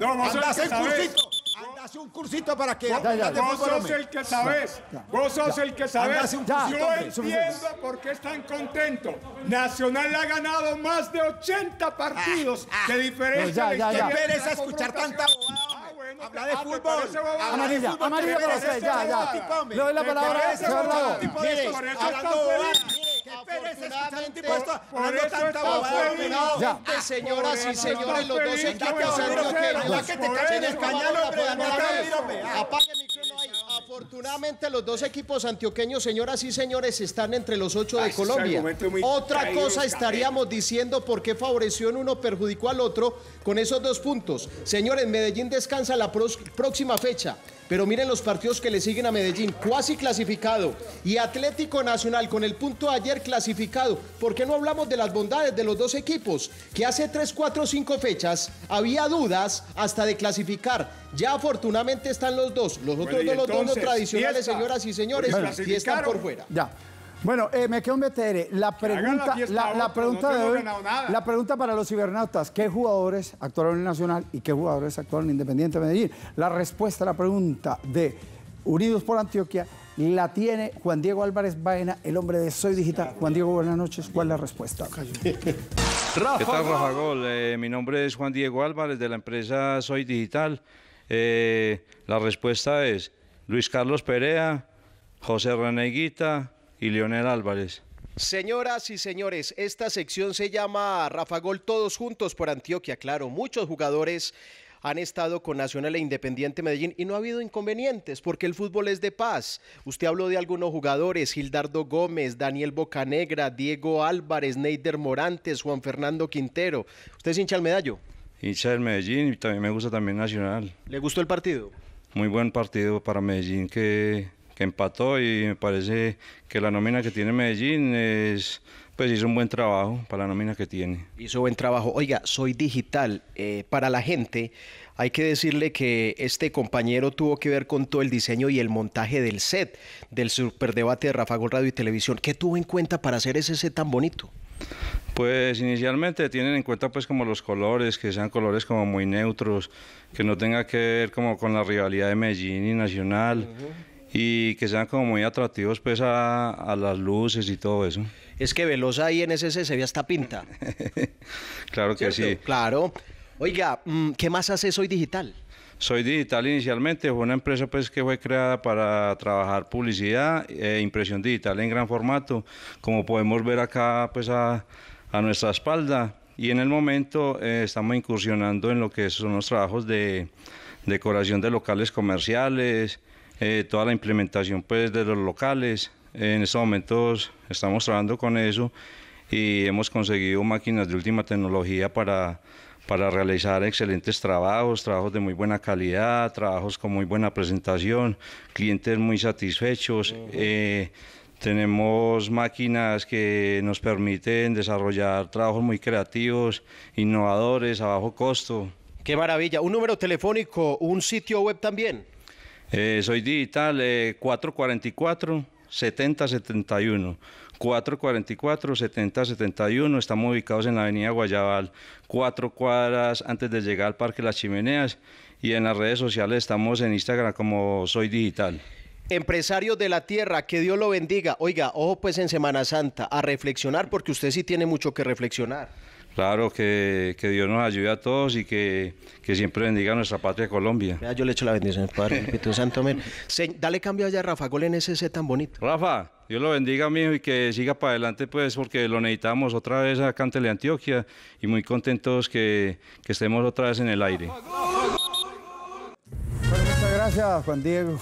Andás un cursito para que vos sos el que sabes. Vos sos el que sabes. Yo entiendo por qué están contentos. Nacional ha ganado más de 80 partidos de diferencia. Qué pereza escuchar tanta bobada. Habla de fútbol. Amarilla para usted, ya. Le doy la palabra a señor Lago. Señoras y señores, los dos equipos afortunadamente los dos equipos antioqueños, señoras y señores, están entre los 8 de Colombia. Otra cosa estaríamos diciendo por qué favoreció en uno, perjudicó al otro con esos 2 puntos. Señores, Medellín descansa la próxima fecha. Pero miren los partidos que le siguen a Medellín, cuasi clasificado, y Atlético Nacional con el punto de ayer clasificado. ¿Por qué no hablamos de las bondades de los dos equipos? Que hace 3, 4, 5 fechas había dudas hasta de clasificar. Ya afortunadamente están los dos. Los otros los dos tradicionales, señoras y señores, y están por fuera. Ya. Bueno, me quedo en BTR. La pregunta de hoy, la pregunta para los cibernautas, ¿qué jugadores actuaron en Nacional y qué jugadores actuaron en Independiente Medellín? La respuesta a la pregunta de Unidos por Antioquia la tiene Juan Diego Álvarez Baena, el hombre de Soy Digital. Juan Diego, buenas noches. ¿Cuál es la respuesta? ¿Qué tal, Rafa Gol? Mi nombre es Juan Diego Álvarez, de la empresa Soy Digital. La respuesta es Luis Carlos Perea, José René Guita y Leonel Álvarez. Señoras y señores, esta sección se llama Rafa Gol Todos Juntos por Antioquia. Claro, muchos jugadores han estado con Nacional e Independiente Medellín y no ha habido inconvenientes porque el fútbol es de paz. Usted habló de algunos jugadores, Gildardo Gómez, Daniel Bocanegra, Diego Álvarez, Neider Morantes, Juan Fernando Quintero. ¿Usted es hincha del Medallo? Hincha del Medellín y también me gusta también Nacional. ¿Le gustó el partido? Muy buen partido para Medellín que empató y me parece que la nómina que tiene Medellín pues hizo un buen trabajo para la nómina que tiene. Hizo buen trabajo. Oiga, Soy Digital. Para la gente hay que decirle que este compañero tuvo que ver con todo el diseño y el montaje del set del Superdebate de Rafa Gol Radio y Televisión. ¿Qué tuvo en cuenta para hacer ese set tan bonito? Pues inicialmente tienen en cuenta pues como los colores, que sean colores como muy neutros, que no tenga que ver como con la rivalidad de Medellín y Nacional, y que sean como muy atractivos pues a las luces y todo eso. Es que Velosa ahí en ese se ve hasta pinta. Claro que sí. Claro. Oiga, ¿qué más hace Soy Digital? Soy Digital inicialmente fue una empresa pues que fue creada para trabajar publicidad e impresión digital en gran formato, como podemos ver acá pues a nuestra espalda, y en el momento estamos incursionando en lo que son los trabajos de decoración de locales comerciales, toda la implementación pues de los locales. En estos momentos estamos trabajando con eso y hemos conseguido máquinas de última tecnología para realizar excelentes trabajos de muy buena calidad, trabajos con muy buena presentación, clientes muy satisfechos. Tenemos máquinas que nos permiten desarrollar trabajos muy creativos, innovadores, a bajo costo. ¡Qué maravilla! ¿Un número telefónico, un sitio web también? Soy Digital, 444-7071. 444-7071, estamos ubicados en la avenida Guayabal, 4 cuadras antes de llegar al Parque Las Chimeneas, y en las redes sociales estamos en Instagram como Soy Digital. Empresario de la tierra, que Dios lo bendiga. Oiga, ojo pues en Semana Santa, a reflexionar porque usted sí tiene mucho que reflexionar. Claro, que Dios nos ayude a todos y que siempre bendiga a nuestra patria Colombia. Ya, yo le echo la bendición, Padre, Espíritu Santo, amén. Dale cambio allá a Rafa Gol en ese set tan bonito. Rafa, Dios lo bendiga, mijo, y que siga para adelante, pues, porque lo necesitamos otra vez acá en Teleantioquia, y muy contentos que estemos otra vez en el aire. Bueno, muchas gracias, Juan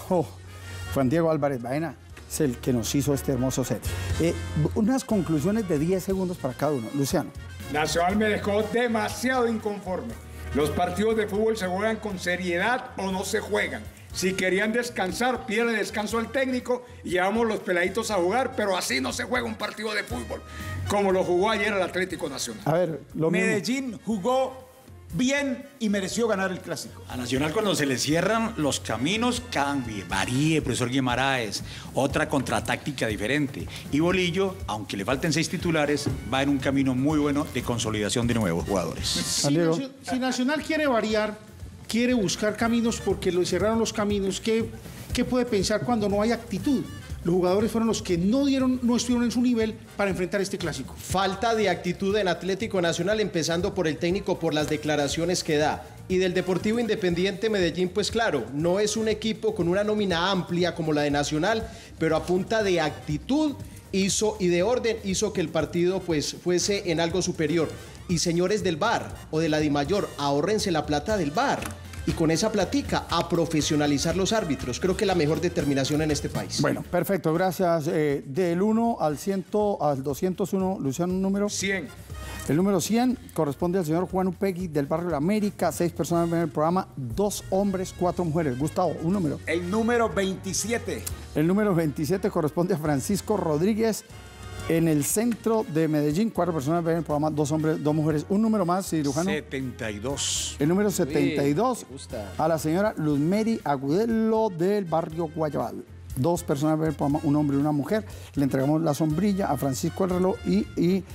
Diego Álvarez Baena, es el que nos hizo este hermoso set. Unas conclusiones de 10 segundos para cada uno. Luciano. Nacional me dejó demasiado inconforme. Los partidos de fútbol se juegan con seriedad o no se juegan. Si querían descansar, pídele descanso al técnico y llevamos los peladitos a jugar, pero así no se juega un partido de fútbol, como lo jugó ayer el Atlético Nacional. A ver, Medellín jugó bien y mereció ganar el clásico. A Nacional, cuando se le cierran los caminos, cambie, varíe, profesor Guimaraes, otra contratáctica diferente. Y Bolillo, aunque le falten 6 titulares, va en un camino muy bueno de consolidación de nuevos jugadores. Si Nacional quiere variar, quiere buscar caminos porque le cerraron los caminos, ¿qué puede pensar cuando no hay actitud? Los jugadores fueron los que no estuvieron en su nivel para enfrentar este clásico. Falta de actitud en Atlético Nacional, empezando por el técnico, por las declaraciones que da. Y del Deportivo Independiente Medellín, pues claro, no es un equipo con una nómina amplia como la de Nacional, pero a punta de actitud y de orden hizo que el partido pues fuese en algo superior. Y señores del VAR o de la DIMAYOR, ahórrense la plata del VAR. Y con esa platica a profesionalizar los árbitros. Creo que la mejor determinación en este país. Bueno, perfecto, gracias. Del 1 al 201, Luciano, un número. 100. El número 100 corresponde al señor Juan Upegui del Barrio de la América. 6 personas ven el programa, 2 hombres, 4 mujeres. Gustavo, un número. El número 27. El número 27 corresponde a Francisco Rodríguez. En el centro de Medellín, 4 personas ven el programa, 2 hombres, 2 mujeres. Un número más, cirujano. 72. El número 72 Uy, me gusta. a la señora Luzmeri Agudelo del Barrio Guayabal. 2 personas ven el programa, un hombre y una mujer. Le entregamos la sombrilla a Francisco el reloj y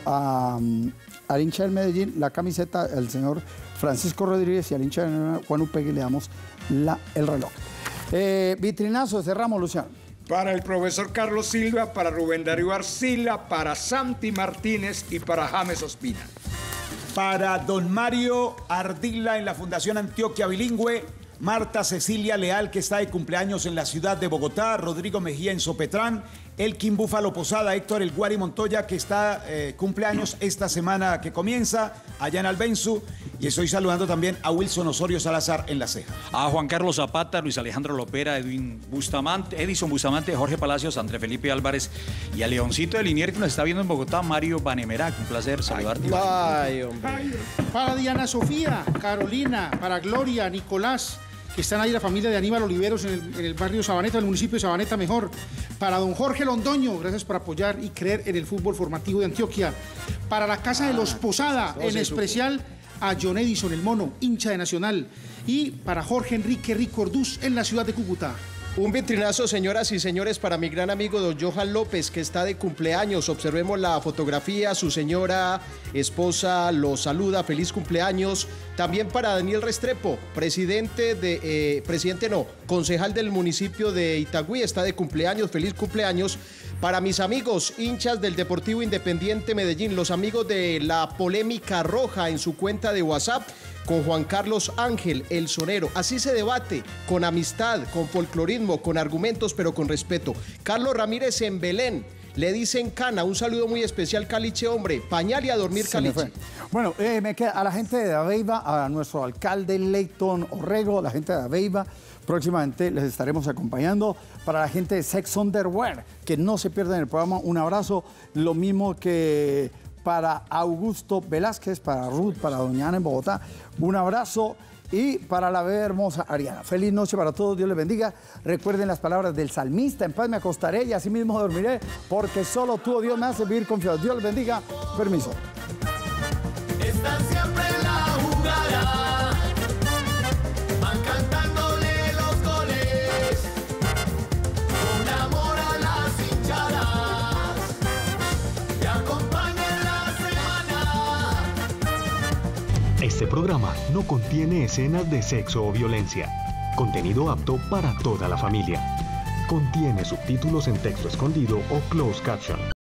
al hincha del Medellín la camiseta, al señor Francisco Rodríguez, y al hincha de Juan Upegui le damos el reloj. Vitrinazo, cerramos, Luciano. Para el profesor Carlos Silva, para Rubén Darío Arcila, para Santi Martínez y para James Ospina. Para don Mario Ardila en la Fundación Antioquia Bilingüe, Marta Cecilia Leal, que está de cumpleaños en la ciudad de Bogotá, Rodrigo Mejía en Sopetrán, Elkin Búfalo Posada, Héctor El Guari Montoya, que está cumpleaños esta semana que comienza allá en Albenzu. Y estoy saludando también a Wilson Osorio Salazar en La Ceja. A Juan Carlos Zapata, Luis Alejandro Lopera, Edison Bustamante, Jorge Palacios, André Felipe Álvarez y a Leoncito de Linier, que nos está viendo en Bogotá, Mario Banemerac. Un placer saludarte. Ay, hombre. Para Diana Sofía, Carolina, para Gloria, Nicolás, que están ahí la familia de Aníbal Oliveros en el barrio Sabaneta, el municipio de Sabaneta mejor. Para don Jorge Londoño, gracias por apoyar y creer en el fútbol formativo de Antioquia. Para la Casa de los Posada, en especial a John Edison, el mono, hincha de Nacional. Y para Jorge Enrique Ricordús, en la ciudad de Cúcuta. Un vitrinazo, señoras y señores, para mi gran amigo don Johan López, que está de cumpleaños. Observemos la fotografía, su señora esposa lo saluda, feliz cumpleaños. También para Daniel Restrepo, concejal del municipio de Itagüí, está de cumpleaños, feliz cumpleaños. Para mis amigos, hinchas del Deportivo Independiente Medellín, los amigos de la Polémica Roja en su cuenta de WhatsApp, con Juan Carlos Ángel, el sonero. Así se debate, con amistad, con folclorismo, con argumentos, pero con respeto. Carlos Ramírez en Belén, le dicen Cana, un saludo muy especial, Caliche, hombre. Pañal y a dormir, Caliche. Bueno, me queda a la gente de Dabeiba, a nuestro alcalde Leighton Orrego, la gente de Dabeiba, próximamente les estaremos acompañando. Para la gente de Sex Underwear, que no se pierdan el programa, un abrazo. Lo mismo que para Augusto Velázquez, para Ruth, para Doña Ana en Bogotá, un abrazo. Y para la bebé hermosa Ariana, feliz noche para todos, Dios les bendiga. Recuerden las palabras del salmista: en paz me acostaré y así mismo dormiré, porque solo tú, oh Dios, me hace vivir confiado. Dios les bendiga. Permiso. Están siempre en la jugada, van cantándole los goles, con amor a las hinchadas, te acompañan la semana. Este programa no contiene escenas de sexo o violencia. Contenido apto para toda la familia. Contiene subtítulos en texto escondido o closed caption.